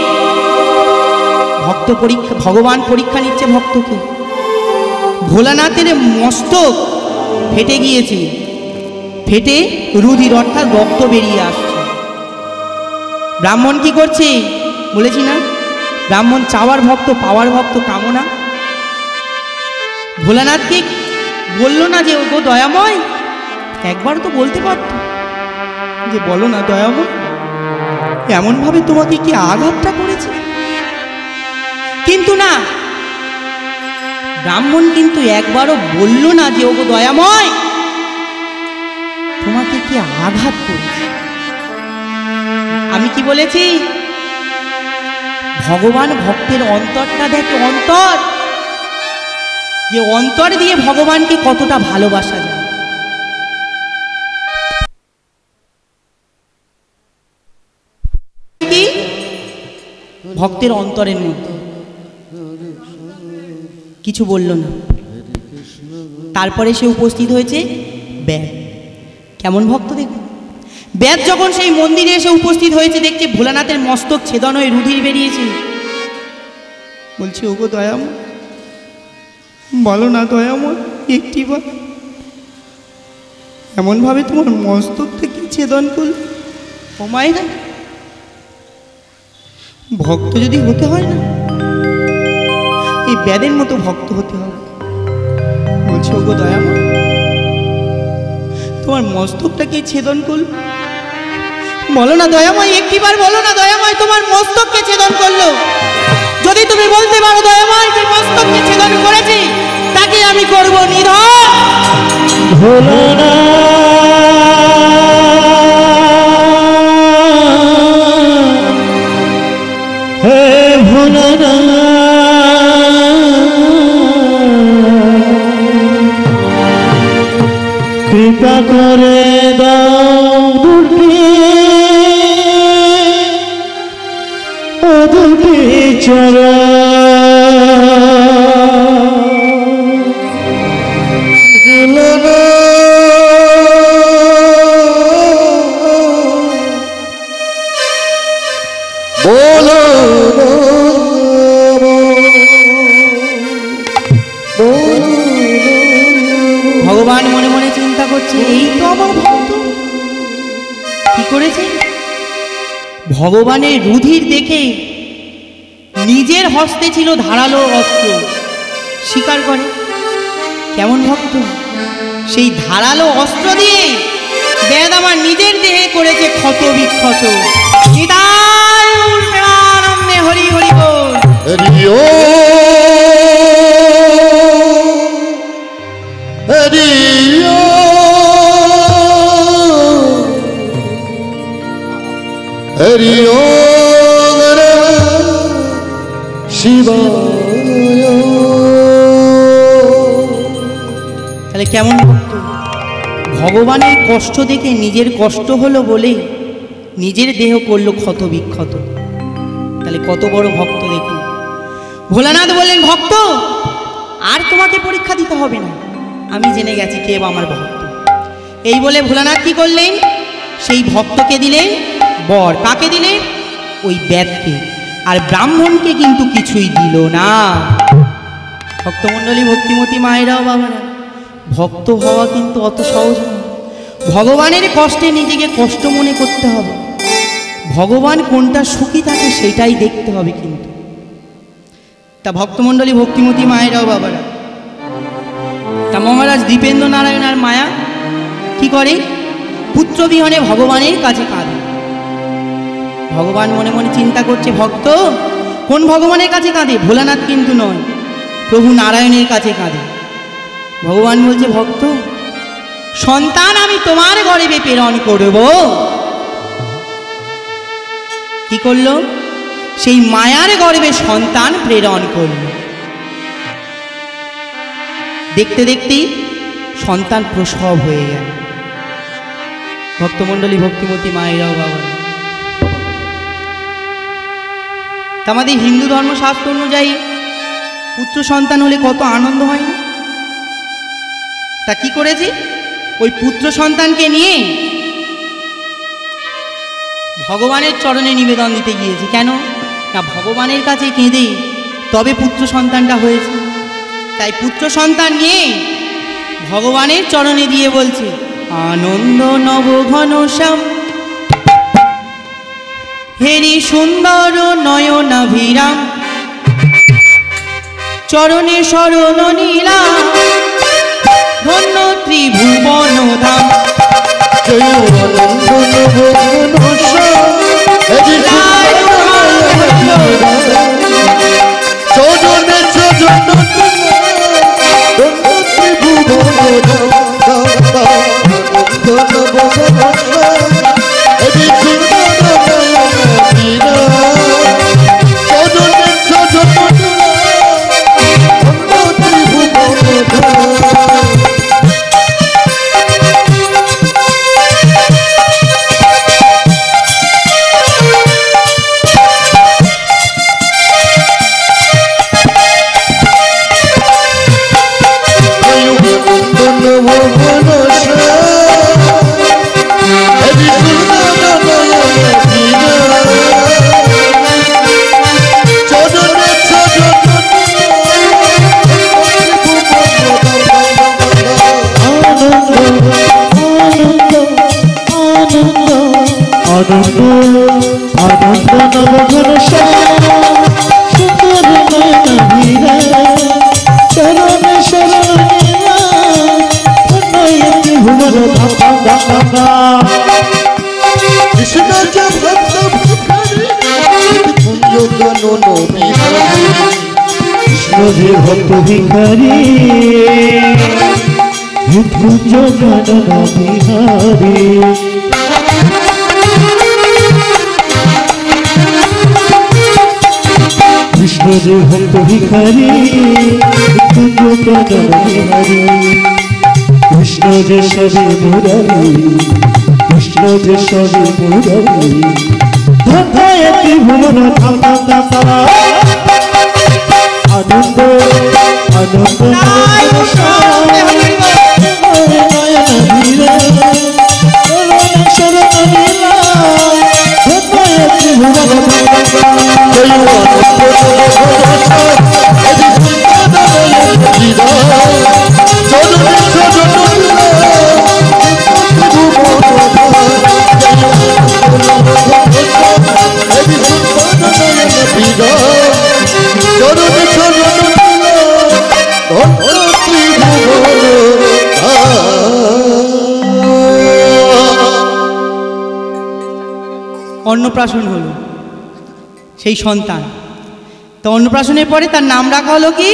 ভগবান পরীক্ষা নিচ্ছে ভক্তকে। ভোলানাথের মস্তক ফেটে গিয়েছে, ফেটে রুধির অর্থাৎ রক্ত বেরিয়ে আসছে। ব্রাহ্মণ কি করছে? বলেছি না, ব্রাহ্মণ চাওয়ার ভক্ত, পাওয়ার ভক্ত, কামনা। ভোলানাথকে বলল না যে ওগো দয়াময়, একবার তো বলতে পারত যে বলো না দয়াময়, এমনভাবে তোমাকে কি আঘাতটা করেছে? কিন্তু না, ব্রাহ্মণ কিন্তু একবারও বলল না যে ওগো দয়াময় তোমাকে কি আঘাত করেছে। আমি কি বলেছি, ভগবান ভক্তের অন্তরটা দেখে, অন্তর, যে অন্তর দিয়ে ভগবানকে কতটা ভালোবাসা যায়। কি ভক্তের অন্তরের মধ্যে কিছু বলল না। তারপরে সে উপস্থিত হয়েছে ব্যাস। কেমন ভক্ত দেখুন, ব্যাস যখন সেই মন্দিরে এসে উপস্থিত হয়েছে, দেখছে ভোলানাথের মস্তক ছেদন হয়ে রুধির বেরিয়েছে। বলছে ওগো দয়াময়, বলো না দয়াময়, একটি বার এমনভাবে তোমার মস্তক থেকে ছেদন করল। ও মায়েরা, ভক্ত যদি হতে হয় না, এই ব্যাদের মতো ভক্ত হতে হবে। বলছে ওগো দয়াময়, তোমার মস্তকটাকে ছেদন করল। বলো না দয়াময়, একটিবার বলো না দয়াময়, তোমার মস্তককে ছেদন করলো। যদি তুমি বলতে পারো দয়াময় যে মস্তককে ছেদন করেছি, তাকে আমি করব নিধন। ভোলানাথ হে ভোলানাথ, কৃপা করে দাও দুটি চরণ। বলো ভগবান মনে মনে চিন্তা করছে, এই তো আমার ভক্ত। কি করেছে? ভগবানের রুধির দেখে নিজের হস্তে ছিল ধারালো অস্ত্র, স্বীকার করে। কেমন ভক্ত, সেই ধারালো অস্ত্র দিয়ে বেদ আমার নিজের দেহে করেছে ক্ষত বিক্ষত। আনন্দে হরি হরি বল। হরিও হরিও হরিও শিবায়। তাহলে কেমন ভক্ত, ভগবানের কষ্ট দেখে নিজের কষ্ট হলো বলে নিজের দেহ করলো ক্ষত বিক্ষত। তাহলে কত বড় ভক্ত দেখুন। ভোলানাথ বললেন, ভক্ত আর তোমাকে পরীক্ষা দিতে হবে না, আমি জেনে গেছি কে আমার ভক্ত। এই বলে ভোলানাথ কি করলেন, সেই ভক্তকে দিলেন বর। কাকে দিলেন? ওই ব্যাদকে। আর ব্রাহ্মণকে কিন্তু কিছুই দিল না। ভক্তমণ্ডলী, ভক্তিমতী মায়েরাও বাবারা, ভক্ত হওয়া কিন্তু অত সহজ নয়। ভগবানের কষ্টে নিজেকে কষ্ট মনে করতে হবে। ভগবান কোনটা সুখী থাকে সেটাই দেখতে হবে কিন্তু। তা ভক্তমণ্ডলী, ভক্তিমতী মায়েরাও বাবারা, তা মহারাজ দীপেন্দ্র নারায়ণ আর মায়া কি করে? পুত্রবিহনে ভগবানের কাছে কাঁদে। ভগবান মনে মনে চিন্তা করছে, ভক্ত কোন ভগবানের কাছে কাঁদে? ভোলানাথ কিন্তু নয়, প্রভু নারায়ণের কাছে কাঁদে। ভগবান বলছে, ভক্ত সন্তান আমি তোমার গর্ভে প্রেরণ করব। কি করলো? সেই মায়ার গর্ভে সন্তান প্রেরণ করল। দেখতে দেখতেই সন্তান প্রসব হয়ে গেল। ভক্তমণ্ডলী, ভক্তিমতী মায়েরাও বাবা, আমাদের হিন্দু ধর্মশাস্ত্র অনুযায়ী পুত্র সন্তান হলে কত আনন্দ হয় না? তা কি করেছি? ওই পুত্র সন্তানকে নিয়ে ভগবানের চরণে নিবেদন দিতে গিয়েছি। কেন না, ভগবানের কাছে কেঁদে তবে পুত্র সন্তানটা হয়েছে। তাই পুত্র সন্তান নিয়ে ভগবানের চরণে দিয়ে বলছে, আনন্দ নব ঘনশ্যাম হেরি সুন্দর নয়নাভিরাম, চরণে শরণ নীলাম ধন্য ত্রিভুবন ধাম। বলো ধাপা ধাপা ধাপা কৃষ্ণ যে ভক্ত কুঞ্জ কানন বিহারী কৃষ্ণ যে ভক্ত ভিখারি কুঞ্জ কানন বিহারী কৃষ্ণ যে ভক্ত ভিখারি কুঞ্জ কানন বিহারী কৃষ্ণ যে সবে মুরারি কৃষ্ণ যে সবে মুরারি ধাতায় ত্রিভুবন ধাতা ধাতা আনন্দ আনন্দ অন্নপ্রাশন হলো সেই সন্তান। তো অন্নপ্রাশনের পরে তার নাম রাখা হলো কি?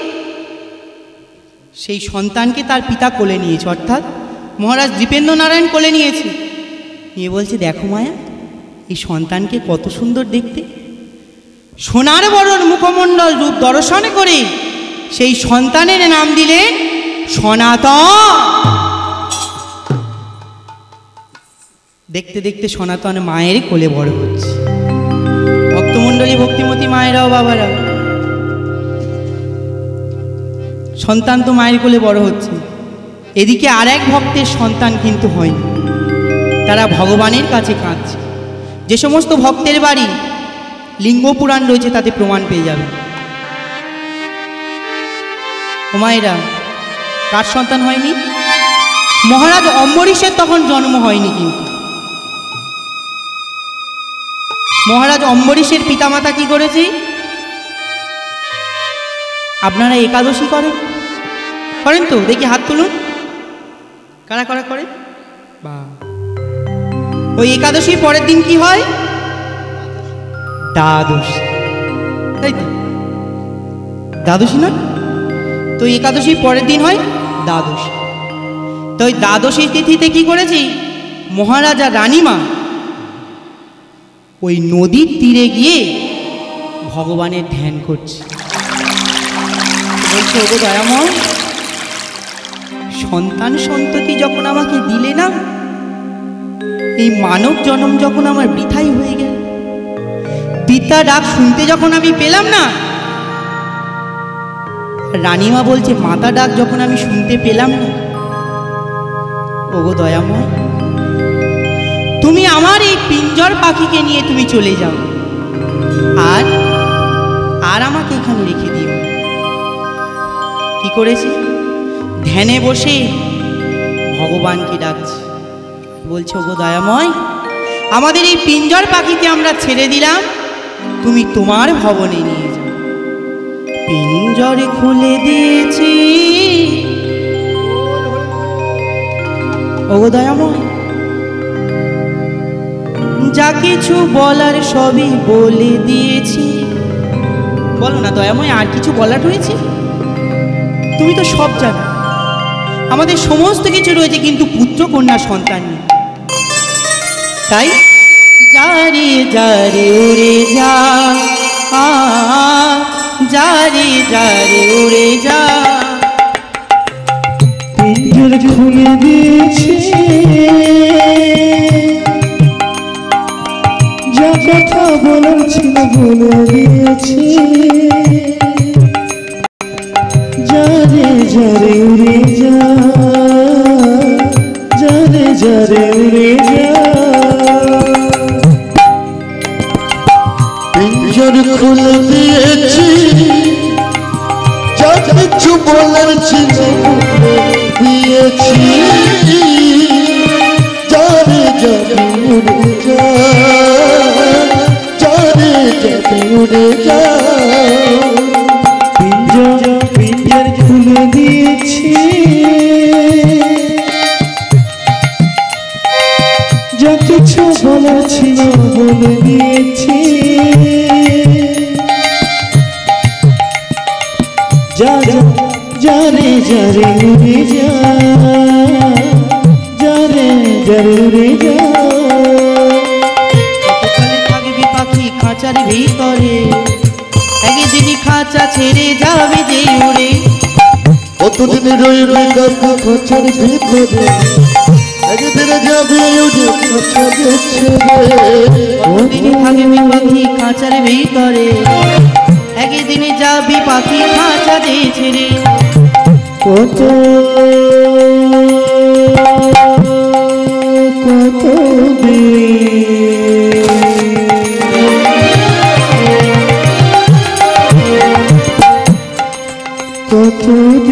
সেই সন্তানকে তার পিতা কোলে নিয়েছে, অর্থাৎ মহারাজ দীপেন্দ্র নারায়ণ কোলে নিয়েছে। নিয়ে বলছে, দেখো মায়া, এই সন্তানকে কত সুন্দর দেখতে। সোনার বরণ মুখমণ্ডল রূপ দর্শন করে সেই সন্তানের নাম দিলেন সনাতন। দেখতে দেখতে সনাতন মায়ের কোলে বড় হচ্ছে। ভক্তমণ্ডলী, ভক্তিমতী মায়েরাও বাবারা, সন্তান তো মায়ের কোলে বড় হচ্ছে, এদিকে আর এক ভক্তের সন্তান কিন্তু হয়নি। তারা ভগবানের কাছে কাঁদছে। যে সমস্ত ভক্তের বাড়ি লিঙ্গ পুরাণ রয়েছে তাতে প্রমাণ পেয়ে যাবে। ও মায়েরা, কার সন্তান হয়নি? মহারাজ অম্বরীশের তখন জন্ম হয়নি। কিন্তু মহারাজ অম্বরীশের পিতামাতা কি করেছে? আপনারা একাদশী করেন? করেন তো? দেখি হাত তুলুন। কারা কারা করে? বা ওই একাদশীর পরের দিন কি হয়? দ্বাদশী, তাই তো? দ্বাদশী নয় তো? একাদশীর পরের দিন হয় দ্বাদশী। তো ওই দ্বাদশী তিথিতে কি করেছি? মহারাজা রানীমা ওই নদীর তীরে গিয়ে ভগবানের ধ্যান করছে। বলছে, ওগো দয়াময়, সন্তান সন্ততি যখন আমাকে দিলে না, এই মানব জন্ম যখন আমার বৃথাই হয়ে গেল, পিতা ডাক শুনতে যখন আমি পেলাম না, রানীমা বলছে মাতা ডাক যখন আমি শুনতে পেলাম না, ওগো দয়াময়, তুমি আমার এই পিঞ্জর পাখিকে নিয়ে তুমি চলে যাও, আর আর আমাকে এখানে রেখে দিও। কি করেছি? ধ্যানে বসে ভগবানকে ডাকছি, বলছে, ওগো দয়াময়, আমাদের এই পিঞ্জর পাখিকে আমরা ছেড়ে দিলাম, তুমি তোমার ভবনে নিয়ে যাও। পিঞ্জর খুলে দিয়েছি, ওগো দয়াময়, যা কিছু বলার সবই বলে দিয়েছি। বলো না দয়াময়, আর কিছু বলার রয়েছে? তুমি তো সব জানো, আমাদের সমস্ত কিছু রয়েছে, কিন্তু পুত্র কন্যা সন্তান নেই। তাই যারে যারে উড়ে যা, যারে যারে উড়ে যা। পিঞ্জর খুলে দিয়েছি, যা কথা বলার ছিল বলে দিয়েছি। যারে যারে উড়ে যা, যারে যারে উড়ে যা। পিঞ্জর খুলে দিয়েছি, যা কিছু বলার ছিল দিয়েছি। যারে যারে উড়ে যা, যারে যারে উড়ে যা। পিঞ্জর খুলে দিয়েছি, বলার ছিল বলে দিয়েছি। যা যা যা রে যা রে উড়ে যা, যা রে যা রে উড়ে যা। কতকালে থাকবি পাখি খাঁচার ভিতরে, একদিনই খাঁচা ছেড়ে যাবে যে উড়ে। কতদিন রইবে কাকা খাঁচার ভিতরে, একদিন যাবে উড়ে খাঁচা ছেড়ে। কতদিনই থাকবি পাখি খাঁচার ভিতরে, একদিনই যাবি পাখি খাঁচা যে ছেড়ে। কত কত কত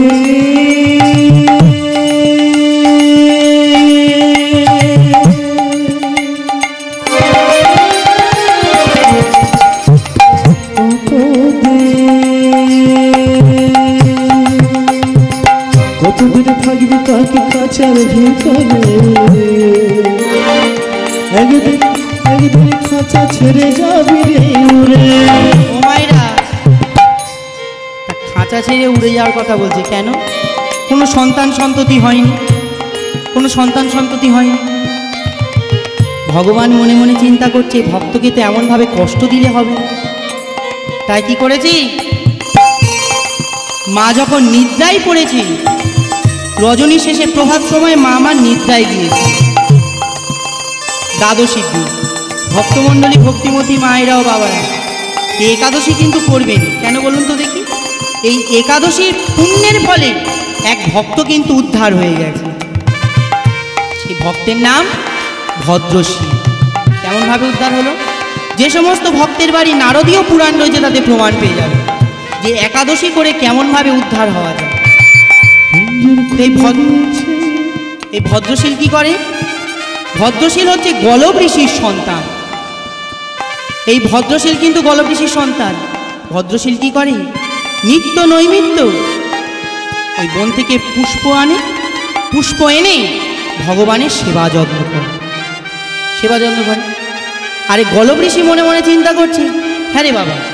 কতদিন থাকবি কাকি খাঁচার ভিতরে, একদিন একদিন খাঁচা ছেড়ে যাবি রে উড়ে। ও মায়েরা, তা খাঁচা ছেড়ে উড়ে যাওয়ার কথা বলছে কেন? কোনো সন্তান সন্ততি হয়নি, কোনো সন্তান সন্ততি হয়নি। ভগবান মনে মনে চিন্তা করছে ভক্তকে তো এমনভাবে কষ্ট দিলে হবে, তাই কি করেছি, মা যখন নিদ্রায় পড়েছে, রজনী শেষে প্রভাত সময় মা আমার নিদ্রায় গিয়েছে। দ্বাদশীর দিন ভক্তমণ্ডলী ভক্তিমতী মায়েরাও বাবারা এই একাদশী কিন্তু করবেন। কেন বলুন তো দেখি? এই একাদশীর পুণ্যের ফলে এক ভক্ত কিন্তু উদ্ধার হয়ে গেছে। সেই ভক্তের নাম ভদ্রশী। কেমনভাবে উদ্ধার হলো? যে সমস্ত ভক্তের বাড়ি নারদীয় পুরাণ রয়েছে তাতে প্রমাণ পেয়ে যাবে যে একাদশী করে কেমনভাবে উদ্ধার হওয়া যায়। এই ভদ্রশীল কি করে? ভদ্রশীল হচ্ছে গলব ঋষির সন্তান। এই ভদ্রশীল কিন্তু গলব ঋষির সন্তান। ভদ্রশীল কি করে? নিত্য নৈমিত্য ওই বন থেকে পুষ্প আনে, পুষ্প এনে ভগবানের সেবা যত্ন করে, সেবা যত্ন করে। আরে গলব ঋষি মনে মনে চিন্তা করছে, হ্যাঁ রে বাবা,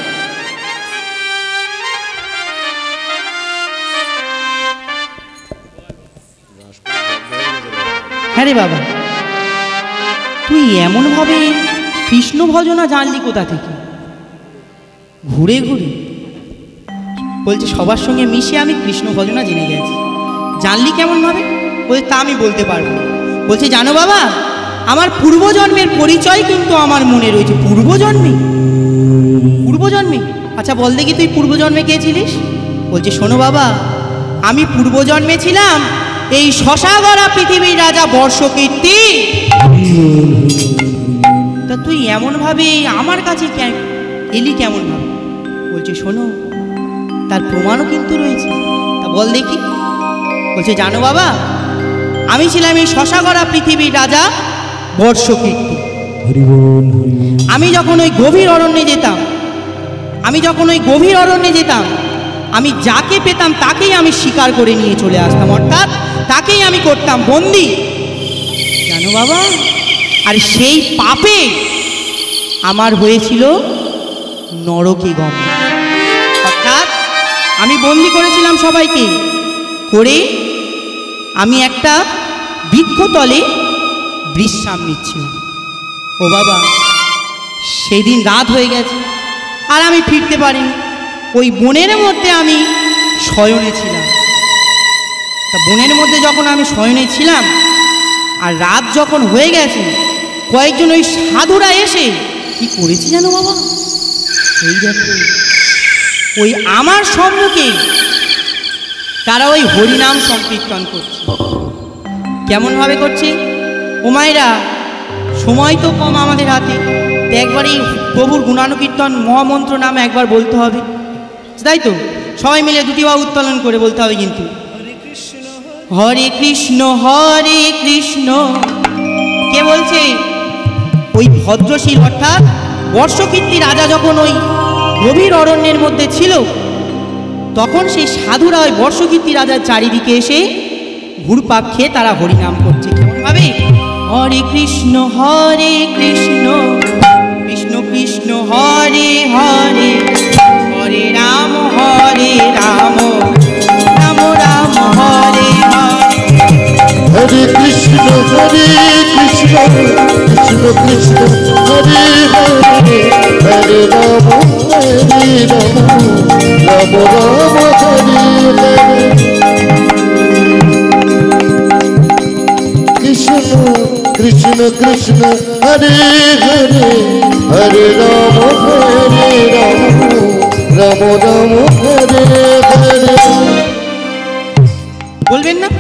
হ্যাঁ রে বাবা, তুই এমনভাবে কৃষ্ণ ভজনা জানলি কোথা থেকে? ঘুরে ঘুরে বলছে সবার সঙ্গে মিশে আমি কৃষ্ণ ভজনা জেনে গেছি। জানলি কেমনভাবে? বলছে তা আমি বলতে পারবো। বলছে জানো বাবা, আমার পূর্বজন্মের পরিচয় কিন্তু আমার মনে রয়েছে। পূর্বজন্মে? পূর্বজন্মে? আচ্ছা বল দেখি তুই পূর্বজন্মে কে ছিলিস? বলছে শোনো বাবা, আমি পূর্বজন্মে ছিলাম এই শশাগড়া পৃথিবীর রাজা বর্ষকীর্তি। তা তুই এমনভাবে আমার কাছে এলি কেমনভাবে? বলছে শোনো, তার প্রমাণও কিন্তু রয়েছে। তা বল দেখি। বলছে জানো বাবা, আমি ছিলাম এই শশাগড়া পৃথিবীর রাজা বর্ষকীর্তি। আমি যখন ওই গভীর অরণ্যে যেতাম, আমি যাকে পেতাম তাকেই আমি শিকার করে নিয়ে চলে আসতাম, অর্থাৎ তাকেই আমি করতাম বন্দি। জানো বাবা, আর সেই পাপে আমার হয়েছিল নরকে গমন। অর্থাৎ আমি বন্দি করেছিলাম সবাইকে, করে আমি একটা বৃক্ষতলে বিশ্রাম নিচ্ছিলাম। ও বাবা, সেদিন রাত হয়ে গেছে আর আমি ফিরতে পারিনি। ওই বনের মধ্যে আমি শয়নে ছিলাম। তা বনের মধ্যে যখন আমি শয়নে ছিলাম আর রাত যখন হয়ে গেছে, কয়েকজন ওই সাধুরা এসে কি করেছি জানো বাবা? এই দেখো, ওই আমার সম্মুখে তারা ওই হরিনাম সংকীর্তন করছে। কেমনভাবে করছে? ও মায়েরা, সময় তো কম আমাদের হাতে, তো একবার এই প্রভুর গুণানুকীর্তন মহামন্ত্র নামে একবার বলতে হবে, তাই তো? সবাই মিলে দুটি বাহু উত্তোলন করে বলতে হবে কিন্তু হরে কৃষ্ণ হরে কৃষ্ণ। কে বলছে? ওই ভদ্রশীল অর্থাৎ বর্ষকীর্তি রাজা যখন ওই গভীর অরণ্যের মধ্যে ছিল, তখন সেই সাধুরা ওই বর্ষকীর্তি রাজার চারিদিকে এসে ঘুরপাক খেয়ে তারা হরিনাম করছে। কেমনভাবে? হরে কৃষ্ণ কৃষ্ণ কৃষ্ণ হরে হরে হরে রাম রাম রাম হরে হরে। হরে কৃষ্ণ কৃষ্ণ কৃষ্ণ হরে হরে হরে রাম রাম রাম হরে হরে। কৃষ্ণ কৃষ্ণ কৃষ্ণ হরে হরে হরে রাম রাম রাম হরে হরে। বলবেন না?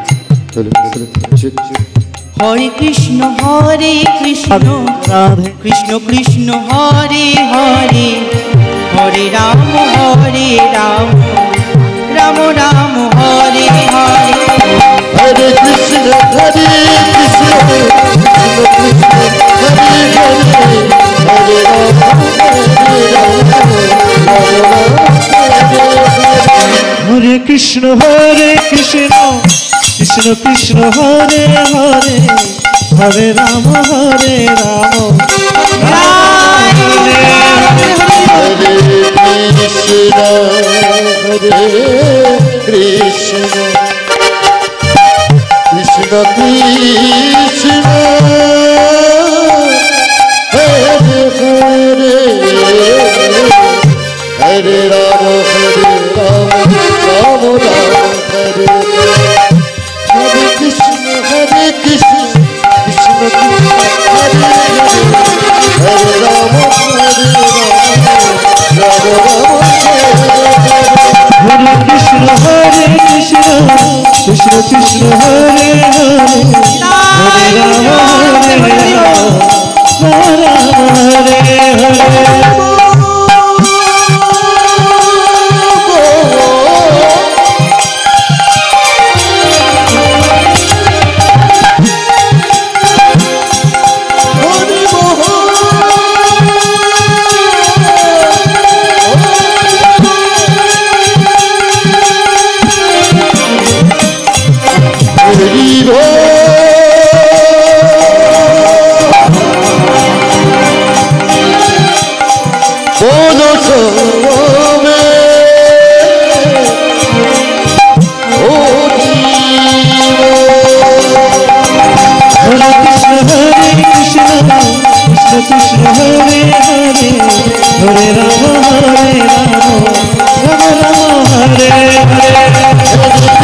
হরে কৃষ্ণ কৃষ্ণ কৃষ্ণ হরে হরে হরে রাম রাম রাম রাম হরে হরে। হরে কৃষ্ণ কৃষ্ণ হরে হরে হরে রাম হরে কৃষ্ণ কৃষ্ণ কৃষ্ণ হরে হরে হরে রাম হরে রাম হরে কৃষ্ণ কৃষ্ণ কৃষ্ণ কৃষ্ণ হরে হরে হরে রাম রাম রাম হরে হরে কৃষ্ণ কৃষ্ণ কৃষ্ণ হরে হরে রাম রাম রাম হরে কৃষ্ণ কৃষ্ণ কৃষ্ণ হরে হরে হরে রাম হরে হরে। কৃষ্ণ হরে হরে হরে রাম রাম হরে হরে।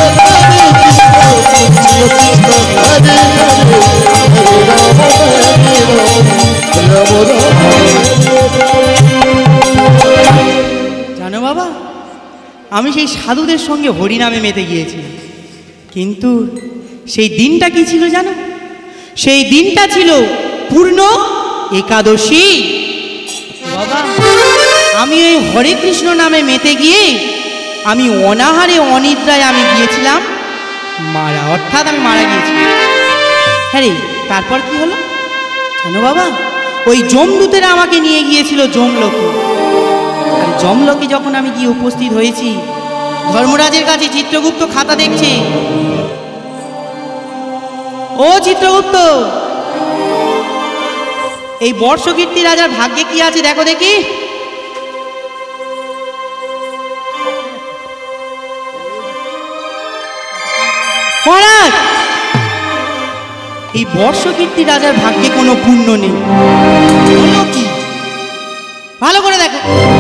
জানো বাবা, আমি সেই সাধুদের সঙ্গে হরিনামে মেতে গিয়েছি, কিন্তু সেই দিনটা কি ছিল জানো? সেই দিনটা ছিল পূর্ণ একাদশী। বাবা, আমি এই হরে কৃষ্ণ নামে মেতে গিয়ে আমি অনাহারে অনিদ্রায় আমি গিয়েছিলাম মারা, অর্থাৎ আমি মারা গিয়েছিলাম। হ্যাঁ রে, তারপর কি হলো জানো বাবা? ওই যমদূতেরা আমাকে নিয়ে গিয়েছিল যমলোকে। আর যমলোকে যখন আমি গিয়ে উপস্থিত হয়েছি, ধর্মরাজের কাছে চিত্রগুপ্ত খাতা দেখছে। ও চিত্রগুপ্ত, এই বর্ষকীর্তি রাজার ভাগ্যে কি আছে দেখো দেখি। মহারাজ, এই বর্ষকীর্তি রাজার ভাগ্যে কোনো পুণ্য নেই। কি ভালো করে দেখো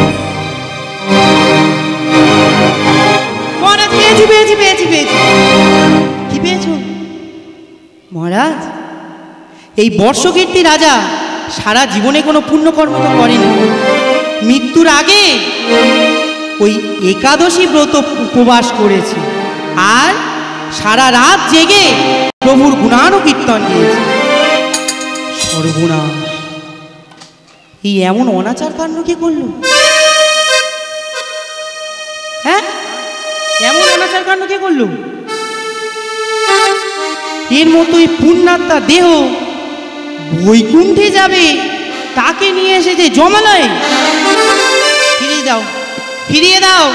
মহারাজ। পেয়েছি পেয়েছি পেয়েছি পেয়েছি। কি পেয়েছ মহারাজ? এই বর্ষকীর্তি রাজা সারা জীবনে কোনো পুণ্যকর্ম তো করেনি। মৃত্যুর আগে ওই একাদশী ব্রত উপবাস করেছে আর সারা রাত জেগে প্রভুর গুণানুকীর্তন গিয়েছে। সর্বনাশ, এই এমন অনাচার কাণ্ড কি করলো? হ্যাঁ, এমন অনাচার কাণ্ড কে করলো? এর মতো এই পুণ্যাত্মা দেহ বৈকুণ্ঠে যাবে, তাকে নিয়ে এসেছে জমালয়ে। ফিরিয়ে দাও, ফিরিয়ে দাও।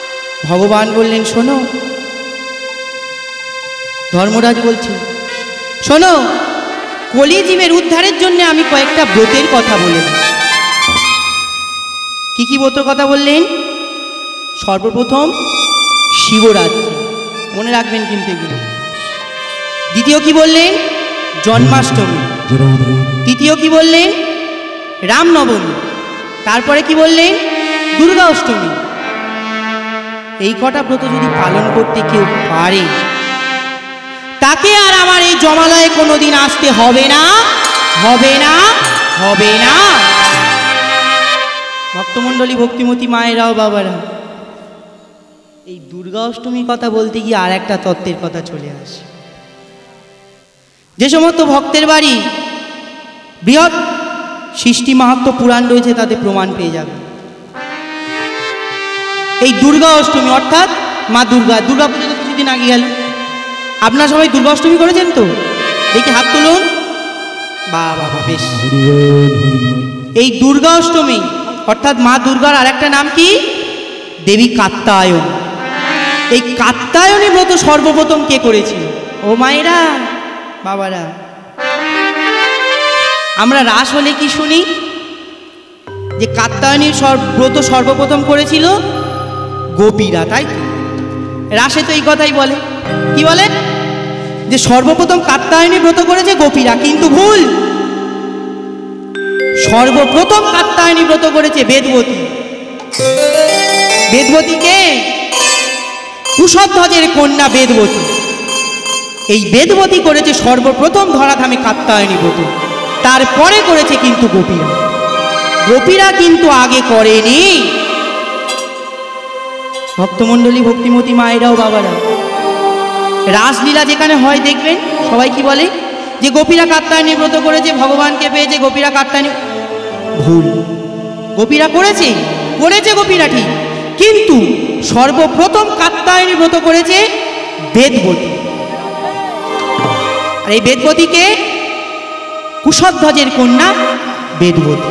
ভগবান বললেন, শোনো, ধর্মরাজ বলছে শোনো, কলিজীবের উদ্ধারের জন্য আমি কয়েকটা ব্রতের কথা বললাম। কি কি ব্রতের কথা বললেন? সর্বপ্রথম শিবরাত্রি, মনে রাখবেন কিন্তু এগুলো। দ্বিতীয় কি বললেন? জন্মাষ্টমী। তৃতীয় কি বললেন? রামনবমী। তারপরে কি বললেন? দুর্গা অষ্টমী। এই কটা ব্রত যদি পালন করতে কেউ পারে, তাকে আর আমার এই জমালয়ে কোনোদিন আসতে হবে না, হবে না, হবে না। ভক্তমণ্ডলী, ভক্তিমতী মায়েরাও বাবারা, এই দুর্গা অষ্টমীর কথা বলতে গিয়ে আর একটা তত্ত্বের কথা চলে আসে। যে সমস্ত ভক্তের বাড়ি বৃহৎ সৃষ্টি মাহাত্ম্য পুরাণ রয়েছে, তাতে প্রমাণ পেয়ে যাবে। এই দুর্গা অষ্টমী অর্থাৎ মা দুর্গা, দুর্গা পুজো তো কিছুদিন আগে গেল। আপনারা সবাই দুর্গা অষ্টমী করেছেন তো? দেখি হাত তুলুন। বাবা, বেশ। এই দুর্গা অষ্টমী অর্থাৎ মা দুর্গার আরেকটা নাম কি? দেবী কাত্যায়ন। এই কাত্যায়নী ব্রত সর্বপ্রথম কে করেছিল? ও মায়েরা, বাবারা, আমরা রাস হলে কি শুনি? যে কাত্যায়নীর ব্রত সর্বপ্রথম করেছিল গোপীরা, তাই তো? রাসে তো এই কথাই বলে। কি বলে? যে সর্বপ্রথম কাত্যায়নী ব্রত করেছে গোপীরা, কিন্তু ভুল। সর্বপ্রথম কাত্যায়নী ব্রত করেছে বেদবতী। বেদবতী কে? কুশধ্বজের কন্যা বেদবতী। এই বেদবতী করেছে সর্বপ্রথম ধরাধামে কাত্যায়নী ব্রত, তারপরে করেছে কিন্তু গোপীরা। গোপীরা কিন্তু আগে করেনি। ভক্তমণ্ডলী, ভক্তিমতী মায়েরাও বাবারা, রাসলীলা যেখানে হয় দেখবেন সবাই কি বলে? যে গোপীরা কাত্যায়নী ব্রত করেছে, ভগবানকে পেয়েছে, গোপীরা কাত্যায়নী। ভুল। গোপীরা করেছে, করেছে গোপীরা ঠিক, কিন্তু সর্বপ্রথম কাত্যায়নী ব্রত করেছে বেদবতী। আর এই বেদবতীকে কুশধ্বজের কন্যা বেদবতী।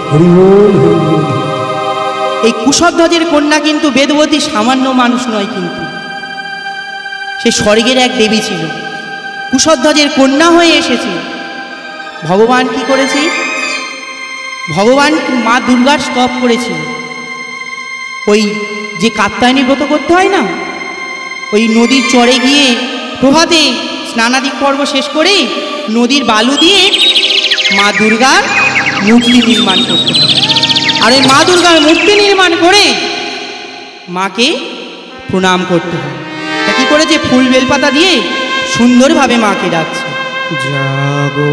এই কুশধ্বজের কন্যা কিন্তু বেদবতী সামান্য মানুষ নয়, কিন্তু সে স্বর্গের এক দেবী ছিল। কুশধ্বজের কন্যা হয়ে এসেছে। ভগবান কি করেছে? ভগবান মা দুর্গার স্তব করেছিল। ওই যে কাত্যায়নী ব্রত করতে হয় না, ওই নদীর চরে গিয়ে প্রভাতে স্নানাদি পর্ব শেষ করে নদীর বালু দিয়ে মা দুর্গার মূর্তি নির্মাণ করতে হয়। আর ওই মা দুর্গার মূর্তি নির্মাণ করে মাকে প্রণাম করতে হয়। তা কি করেছে? ফুল বেলপাতা দিয়ে সুন্দরভাবে মাকে ডাকছে, জাগো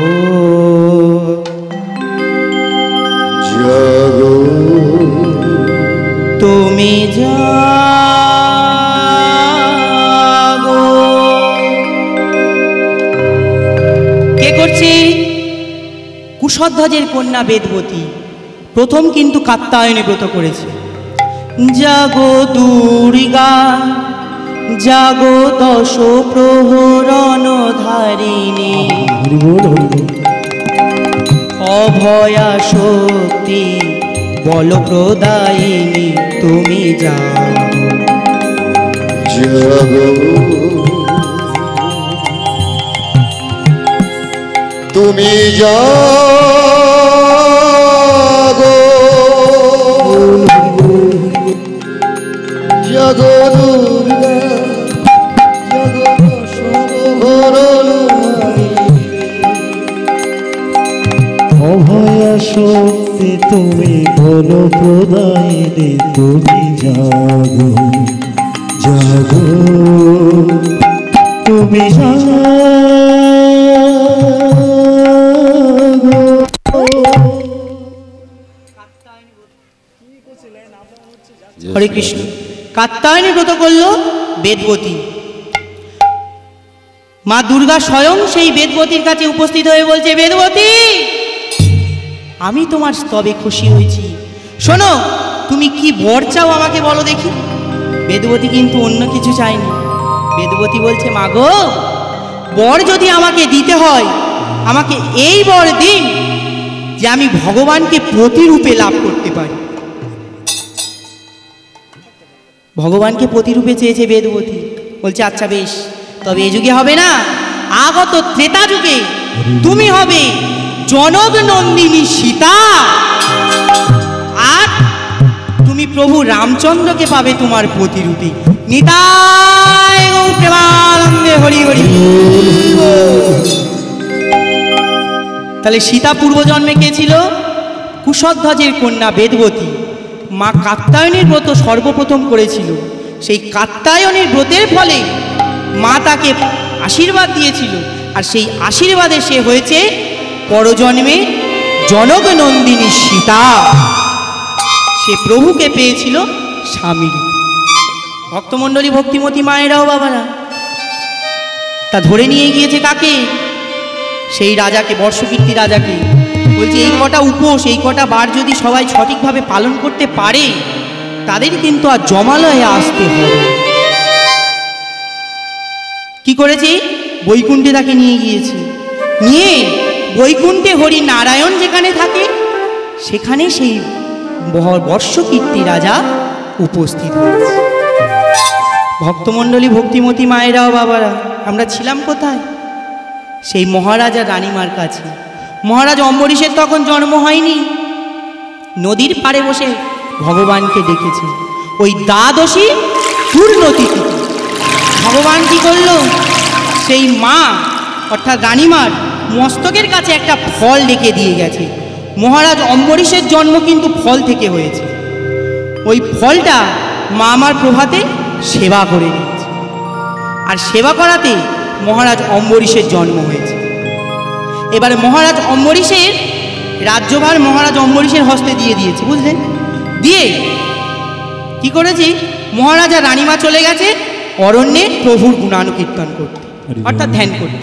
জাগো তুমি জাগো। কে করছে? কুশধ্বজের কন্যা বেদবতী প্রথম কিন্তু কাত্যায়নী ব্রত করেছে। জাগো দুর্গা, জাগো দশ প্রহরণ ধারিণী, অভয়া শক্তি বল প্রদায়িনী, তুমি জাগো জাগো তুমি জাগো, জাগো দুর্গা, জাগো অভয়া শক্তি তুমি বল প্রদায়িনী, তুমি জাগো জাগো, তুমি জাগো। হরে কৃষ্ণ। কাত্যায়নী ব্রত করলো বেদবতী। মা দুর্গা স্বয়ং সেই বেদবতীর কাছে উপস্থিত হয়ে বলছে, বেদবতী, আমি তোমার স্তবে খুশি হয়েছি। শোনো, তুমি কি বর চাও আমাকে বলো দেখি। বেদবতী কিন্তু অন্য কিছু চায়নি। বেদবতী বলছে, মা গো, বর যদি আমাকে দিতে হয়, আমাকে এই বর দিন যে আমি ভগবানকে প্রতিরূপে লাভ করতে পারি। ভগবানকে প্রতিরূপে চেয়েছে বেদবতী। বলছে, আচ্ছা বেশ, তবে এ যুগে হবে না, আগত ত্রেতা যুগে তুমি হবে জনক নন্দিনী সীতা, আর তুমি প্রভু রামচন্দ্রকে পাবে তোমার প্রতিরূপে। নিতাই গৌর প্রেমানন্দে হরি হরি। তাহলে সীতা পূর্বজন্মে কে ছিল? কুশধ্বজের কন্যা বেদবতী। মা কাত্যায়নীর ব্রত সর্বপ্রথম করেছিল। সেই কাত্যায়নীর ব্রতের ফলে মা তাকে আশীর্বাদ দিয়েছিল, আর সেই আশীর্বাদে সে হয়েছে পরজন্মে জনক নন্দিনী সীতা। সে প্রভুকে পেয়েছিল স্বামীর। ভক্তমণ্ডলী, ভক্তিমতী মায়েরাও বাবারা, তা ধরে নিয়ে গিয়েছে কাকে? সেই রাজাকে, বর্ষকীর্তি রাজাকে। বলছে এই কটা উপোস, এই কটা বার যদি সবাই সঠিকভাবে পালন করতে পারে, তাদের কিন্তু আর জমালয়ে আসতে হবে। কি করেছে? বৈকুণ্ঠে তাকে নিয়ে গিয়েছে। নিয়ে বৈকুণ্ঠে হরি নারায়ণ যেখানে থাকে, সেখানে সেই বর্ষকীর্তি রাজা উপস্থিত হয়েছে। ভক্তমণ্ডলী, ভক্তিমতী মায়েরাও বাবারা, আমরা ছিলাম কোথায়? সেই মহারাজা রানীমার কাছে। মহারাজ অম্বরীশের তখন জন্ম হয়নি। নদীর পাড়ে বসে ভগবানকে ডেকেছে। ওই দ্বাদশী পূর্ণতিথিতে ভগবান কি করল? সেই মা অর্থাৎ রানীমার মস্তকের কাছে একটা ফল রেখে দিয়ে গেছে। মহারাজ অম্বরীশের জন্ম কিন্তু ফল থেকে হয়েছে। ওই ফলটা মা আমার প্রভাতে সেবা করে নিয়েছে, আর সেবা করাতে মহারাজ অম্বরীশের জন্ম হয়েছে। এবারে মহারাজ অম্বরীশের রাজ্যভার মহারাজ অম্বরীশের হস্তে দিয়ে দিয়েছে, বুঝলেন? দিয়ে কি করেছে? মহারাজা রানীমা চলে গেছে অরণ্যে প্রভুর গুণানুকীর্তন করতে, অর্থাৎ ধ্যান করতে।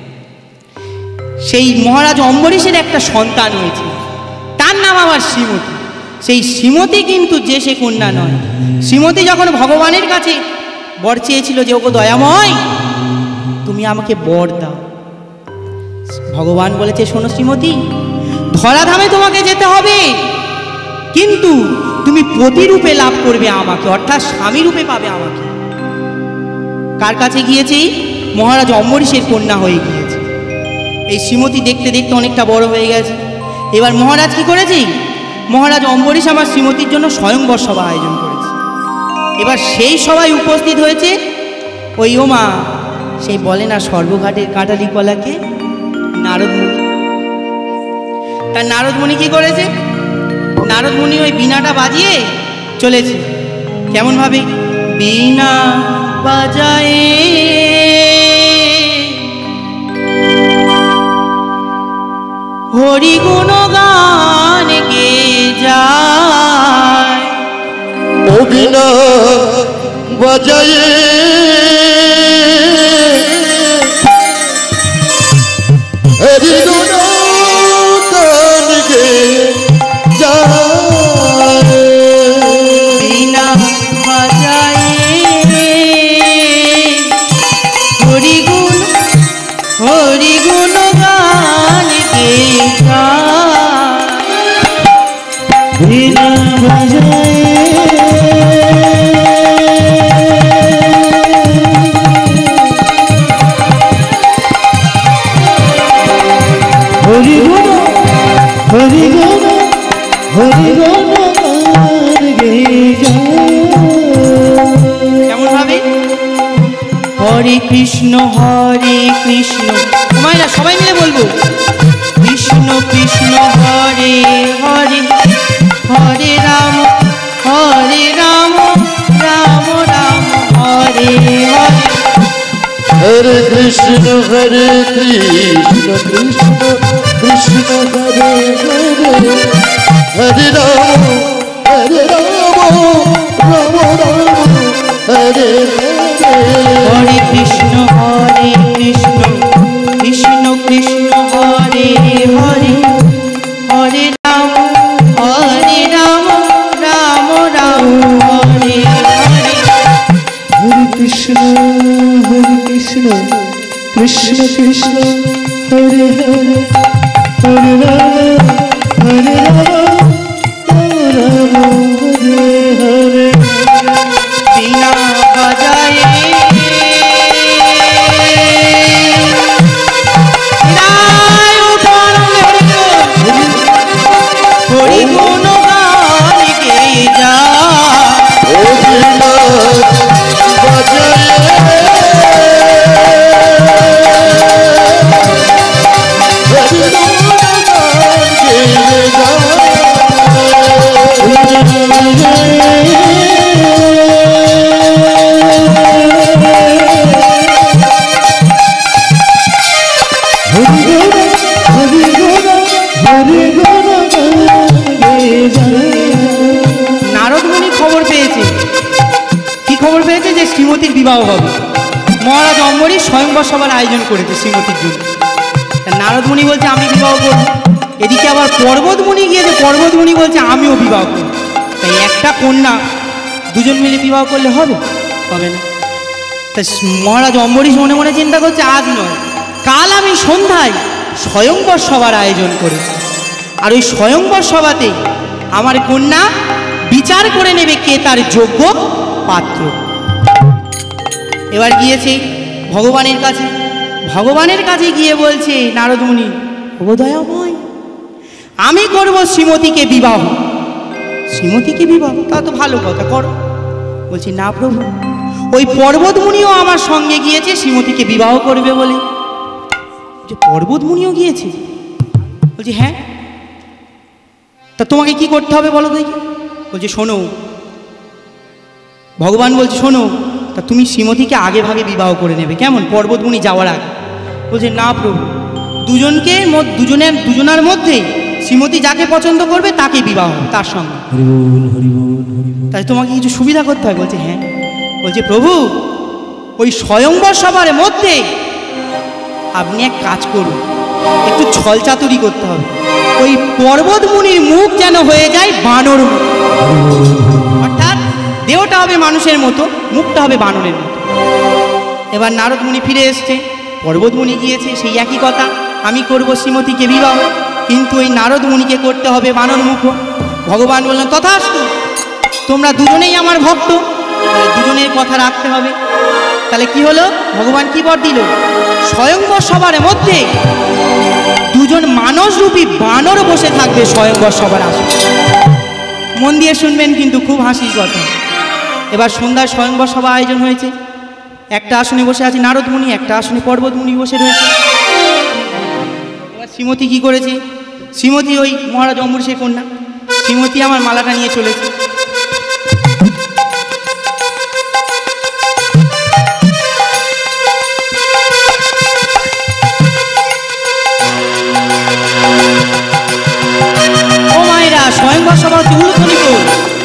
সেই মহারাজ অম্বরীশের একটা সন্তান হয়েছে, তার নাম আবার শ্রীমতী। সেই শ্রীমতী কিন্তু যে সে কন্যা নয়। শ্রীমতী যখন ভগবানের কাছে বর চেয়েছিল যে ওগো দয়াময়, তুমি আমাকে বর দাও, ভগবান বলেছে শোনো শ্রীমতী, ধরাধামে তোমাকে যেতে হবে, কিন্তু তুমি প্রতিরূপে লাভ করবে আমাকে, অর্থাৎ স্বামী রূপে পাবে আমাকে। কার কাছে গিয়েছে? মহারাজ অম্বরীশের কন্যা হয়ে গিয়েছে। এই শ্রীমতী দেখতে দেখতে অনেকটা বড় হয়ে গেছে। এবার মহারাজ কি করেছে? মহারাজ অম্বরীশ আমার শ্রীমতীর জন্য স্বয়ংবর সভা আয়োজন করেছে। এবার সেই সভায় উপস্থিত হয়েছে ওই ওমা, সেই বলে না সর্বঘাটের কাঁটালি কলাকে, নারদমুনি। তার নারদমুনি কি করেছে? নারদমুনি ওই বীণাটা বাজিয়ে চলেছে। কেমন ভাবে? বীণা বাজায়ে হরি গুণ গান গে যায়, ও বীণা বাজায়ে হরি গুণ গান গে যায়, বীণা বাজায়ে হরি গুণ গান গে যায়, বীণা বাজায় হরি গুণ হরি গুণ হরি গুণ গান গে যায়। কেমন ভাবে? হরে কৃষ্ণ মায়েরা সবাই মিলে বলবো, কৃষ্ণ কৃষ্ণ হরে হরে, হরে রাম রাম রাম হরে হরে, হরে কৃষ্ণ কৃষ্ণ কৃষ্ণ হরে হরে, হরে রাম রাম রাম হরে হরে, হরে কৃষ্ণ কৃষ্ণ কৃষ্ণ হরে হরে, হরে রাম রাম রাম হরে হরে, হরে কৃষ্ণ কৃষ্ণ কৃষ্ণ হরে হরে, হরে রাম রাম হরে হরে। বীণা বাজায়ে রাম শ্রীমতীর বিবাহ হবে। মহারাজ অম্বরীশ স্বয়ংবর সভার আয়োজন করেছে শ্রীমতীর জন্য। নারদ মুনি বলছে আমি বিবাহ করব, এদিকে আবার পর্বতমুনি গিয়েছে, পর্বতমুনি বলছে আমিও বিবাহ করব। তাই একটা কন্যা দুজন মিলে বিবাহ করলে হবে? হবে না। তাই মহারাজ অম্বরীশ মনে মনে চিন্তা করছে আজ নয় কাল আমি সন্ধ্যায় স্বয়ংবর সভার আয়োজন করেছি, আর ওই স্বয়ংবর সভাতে আমার কন্যা বিচার করে নেবে কে তার যোগ্য পাত্র। এবার গিয়েছে ভগবানের কাছে, ভগবানের কাছে গিয়ে বলছে নারদ মুনি, ও দয়াময়, আমি করব শ্রীমতীকে বিবাহ। শ্রীমতীকে বিবাহ? তা তো ভালো কথা, করো। বলছি না প্রভু, ওই পর্বতমুনিও আমার সঙ্গে গিয়েছে শ্রীমতীকে বিবাহ করবে বলে। যে পর্বতমুনিও গিয়েছে? বলছি হ্যাঁ। তা তোমাকে কি করতে হবে বলো দেখি। বলছে শোনো, ভগবান বলছে শোনো, তা তুমি শ্রীমতীকে আগে ভাগে বিবাহ করে নেবে, কেমন? পর্বতমুনি যাওয়ার আগে। বলছে না প্রভু, দুজনের মধ্যে শ্রীমতী যাকে পছন্দ করবে তাকে বিবাহ হবে, তার সঙ্গে। তাই তোমাকে কিছু সুবিধা করতে হয়? বলছে হ্যাঁ। বলছে প্রভু, ওই স্বয়ংবর সভার মধ্যে আপনি এক কাজ করুন, একটু ছলচাতুরি করতে হবে। ওই পর্বতমুনির মুখ যেন হয়ে যায় বানর মুখ, অর্থাৎ দেহটা হবে মানুষের মতো, মুখটা হবে বানরের মতো। এবার নারদ মুনি ফিরে এসছে, পর্বতমুনি গিয়েছে, সেই একই কথা, আমি করব শ্রীমতীকে বিবাহ, কিন্তু ওই নারদ মুনিকে করতে হবে বানর মুখ। ভগবান বললেন তথাস্তু, তোমরা দুজনেই আমার ভক্ত, দুজনের কথা রাখতে হবে। তাহলে কি হলো? ভগবান কি বর দিল? স্বয়ংবর সভার মধ্যে দুজন মানসরূপী বানর বসে থাকবে স্বয়ংবর সভার আসনে। মন দিয়ে শুনবেন কিন্তু, খুব হাসির কথা। এবার সন্ধ্যায় স্বয়ংবর সভা আয়োজন হয়েছে। একটা আসনে বসে আছে নারদ মুনি, একটা আসনে পর্বতমুনি বসে রয়েছে। এবার শ্রীমতী কি করেছে? শ্রীমতী ওই মহারাজ অম্বরীশের কন্যা, শ্রীমতী আমার মালাটা নিয়ে চলেছে। ও মায়েরা, স্বয়ংবর সভা হচ্ছে উলুধ্বনি কর।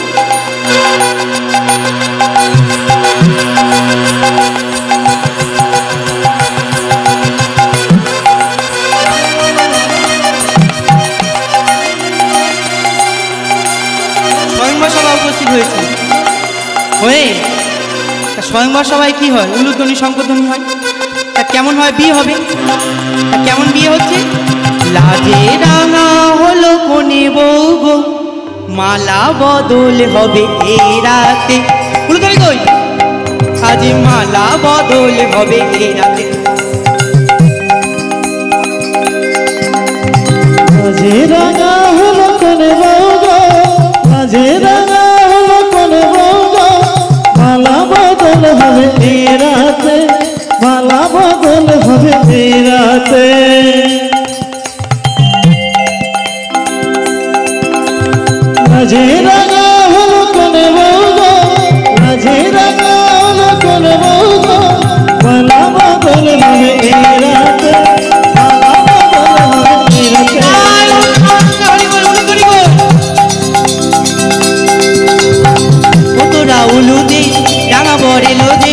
স্বয়ংবর সভা উপস্থিত হয়েছে, হয়ে স্বয়ংবর সভায় কি হয়? উলুধ্বনি শঙ্খধ্বনি হয়। তা কেমন হয় বিয়ে হবে? তা কেমন বিয়ে হচ্ছে? লাজে রাঙা হলো কোনে বউ গো, মালা বদল হবে এই রাতে। উলুধ্বনি কই? আজ মালা বদল হবে এই রাতে। মাঝে রাঙা হলো কোনে বউ গো, মাঝে রাঙা হলো কোনে বউ গো, মালা বদল হবে এই রাতে, মালা বদল হবে এই রাতে। মাঝে রাঙা হলো কোনে বউ গো, মাঝে রাঙা হলো কোনে বউ গো, মালা বদল হবে এই রাতে, মালা বদল হবে এই রাতে। তোরা উলু দে, রাঙা বরে লো দে,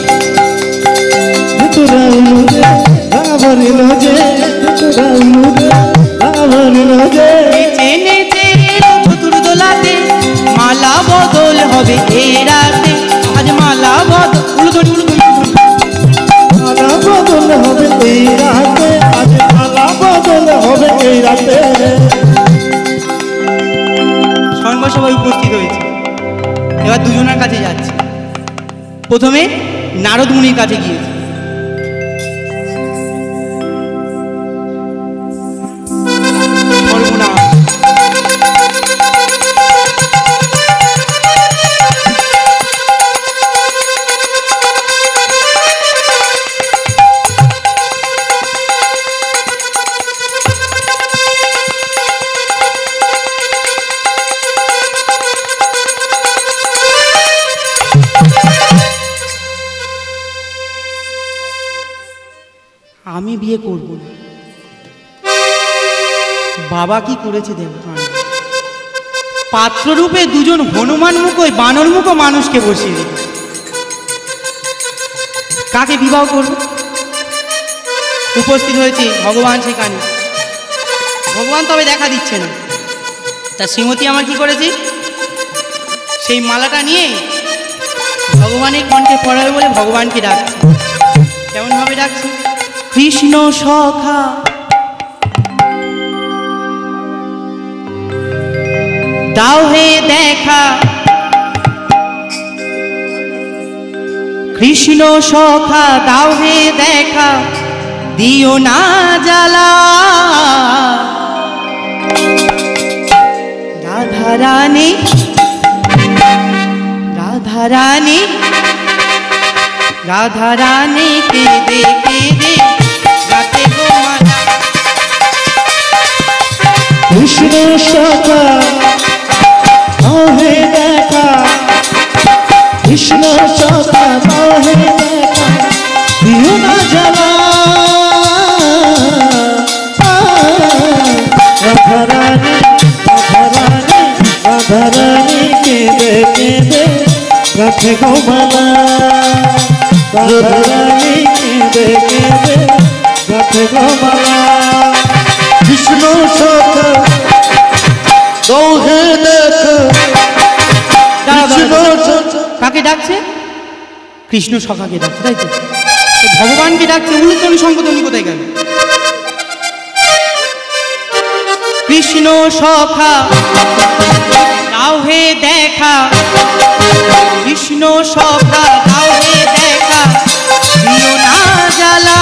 তোরা উলু দে, রাঙা বরে লো দে, তোরা উলু দে, রাঙা বরে লো দে। নেচে নেচে চতুর্দোলাতে মালা বদল হবে এই রাতে, আজ মালা বদল। উলুধ্বনি উলুধ্বনি মালা বদল হবে এই রাতে, আজ মালা বদল হবে এই রাতে। স্বয়ংবর সভায় উপস্থিত হয়েছে। এবার দুজনের কাছে যাচ্ছে। প্রথমে নারদ মুনির কাছে গিয়েছে। সর্বনাশ, আমি বিয়ে করব না। বাবা কি করেছে দেখো, পাত্ররূপে দুজন হনুমান মুখ ওই বানর মুখো মানুষকে বসিয়ে দিল। কাকে বিবাহ করব? উপস্থিত হয়েছে ভগবান সেখানে। ভগবান তবে দেখা দিচ্ছে না। তা শ্রীমতী আমার কি করেছে, সেই মালাটা নিয়ে ভগবানের কণ্ঠে পড়াবে বলে ভগবানকে ডাকছে। কেমনভাবে ডাকছে? কৃষ্ণ সখা দাও হে দেখা, কৃষ্ণ সখা দাও হে দেখা, দিও না জ্বালা। রাধারানী রাধারানী রাধারানী কেঁদে কেঁদে গাতে গো মালা। কৃষ্ণ সখা দাও হে দেখা, কৃষ্ণ সখা দাও হে দেখা, দিও না জ্বালা। রাধারানী রাধারানী রাধারানী কেঁদে কেঁদে গাঁথে গো মালা। রাধারানী কেঁদে কেঁদে গাঁথে গো মালা। কৃষ্ণ সখা দাও হে দেখা, কৃষ্ণ সখা। কাকে ডাকছে? কৃষ্ণ সখাকে ডাকছে, তাই তো? তো ভগবানকে ডাকছে, উলুধ্বনি শঙ্খধ্বনি কোথায় গেল? কৃষ্ণ সখা দাও হে দেখা, কৃষ্ণ সখা দাও হে দেখা, দিও না জ্বালা।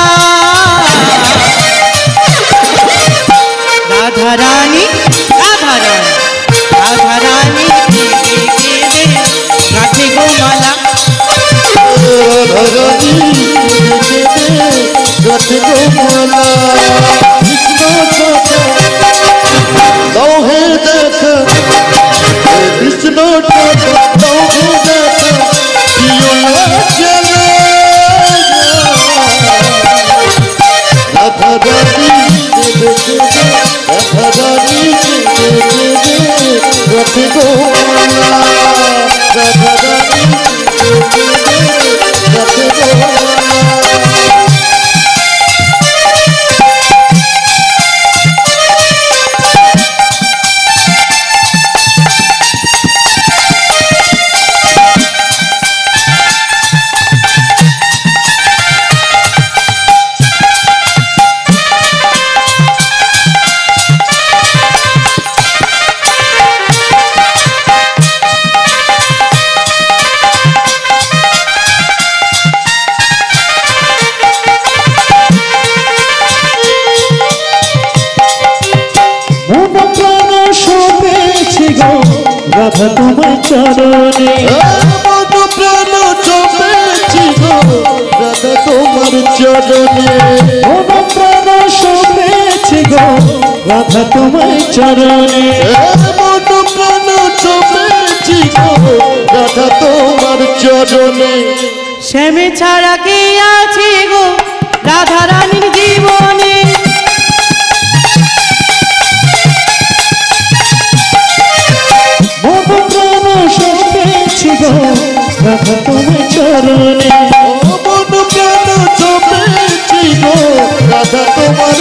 রাধারানী রাধারানী রাধারানী কেঁদে কেঁদে গাঁথে গো মালা। রাধারানী কেঁদে কেঁদে গাঁথে গো মালা। কৃষ্ণ সখা দাও হে দেখা, কৃষ্ণ সখা দাও হে দেখা, দিও না জ্বালা। রাধারানী কেঁদে কেঁদে রাধারানী কেঁদে কেঁদে গাঁথে গো মালা। রাধারানী কেঁদে কেঁদে গাঁথে গো মালা। রাধা তোমার চরণে, মন প্রাণ সপেছি গো রাধা তোমার চরণে। মন প্রাণ সপেছি গো রাধা তোমার চরণে। মন প্রাণ সপেছি গো রাধা তোমার চরণে। শ্যামে ছাড়া কে আছে গো রাধারানীর জীবনে? মন প্রাণ সপেছি গো রাধা তোমার চরণে। মন প্রাণ সপেছি গো রাধা তোমার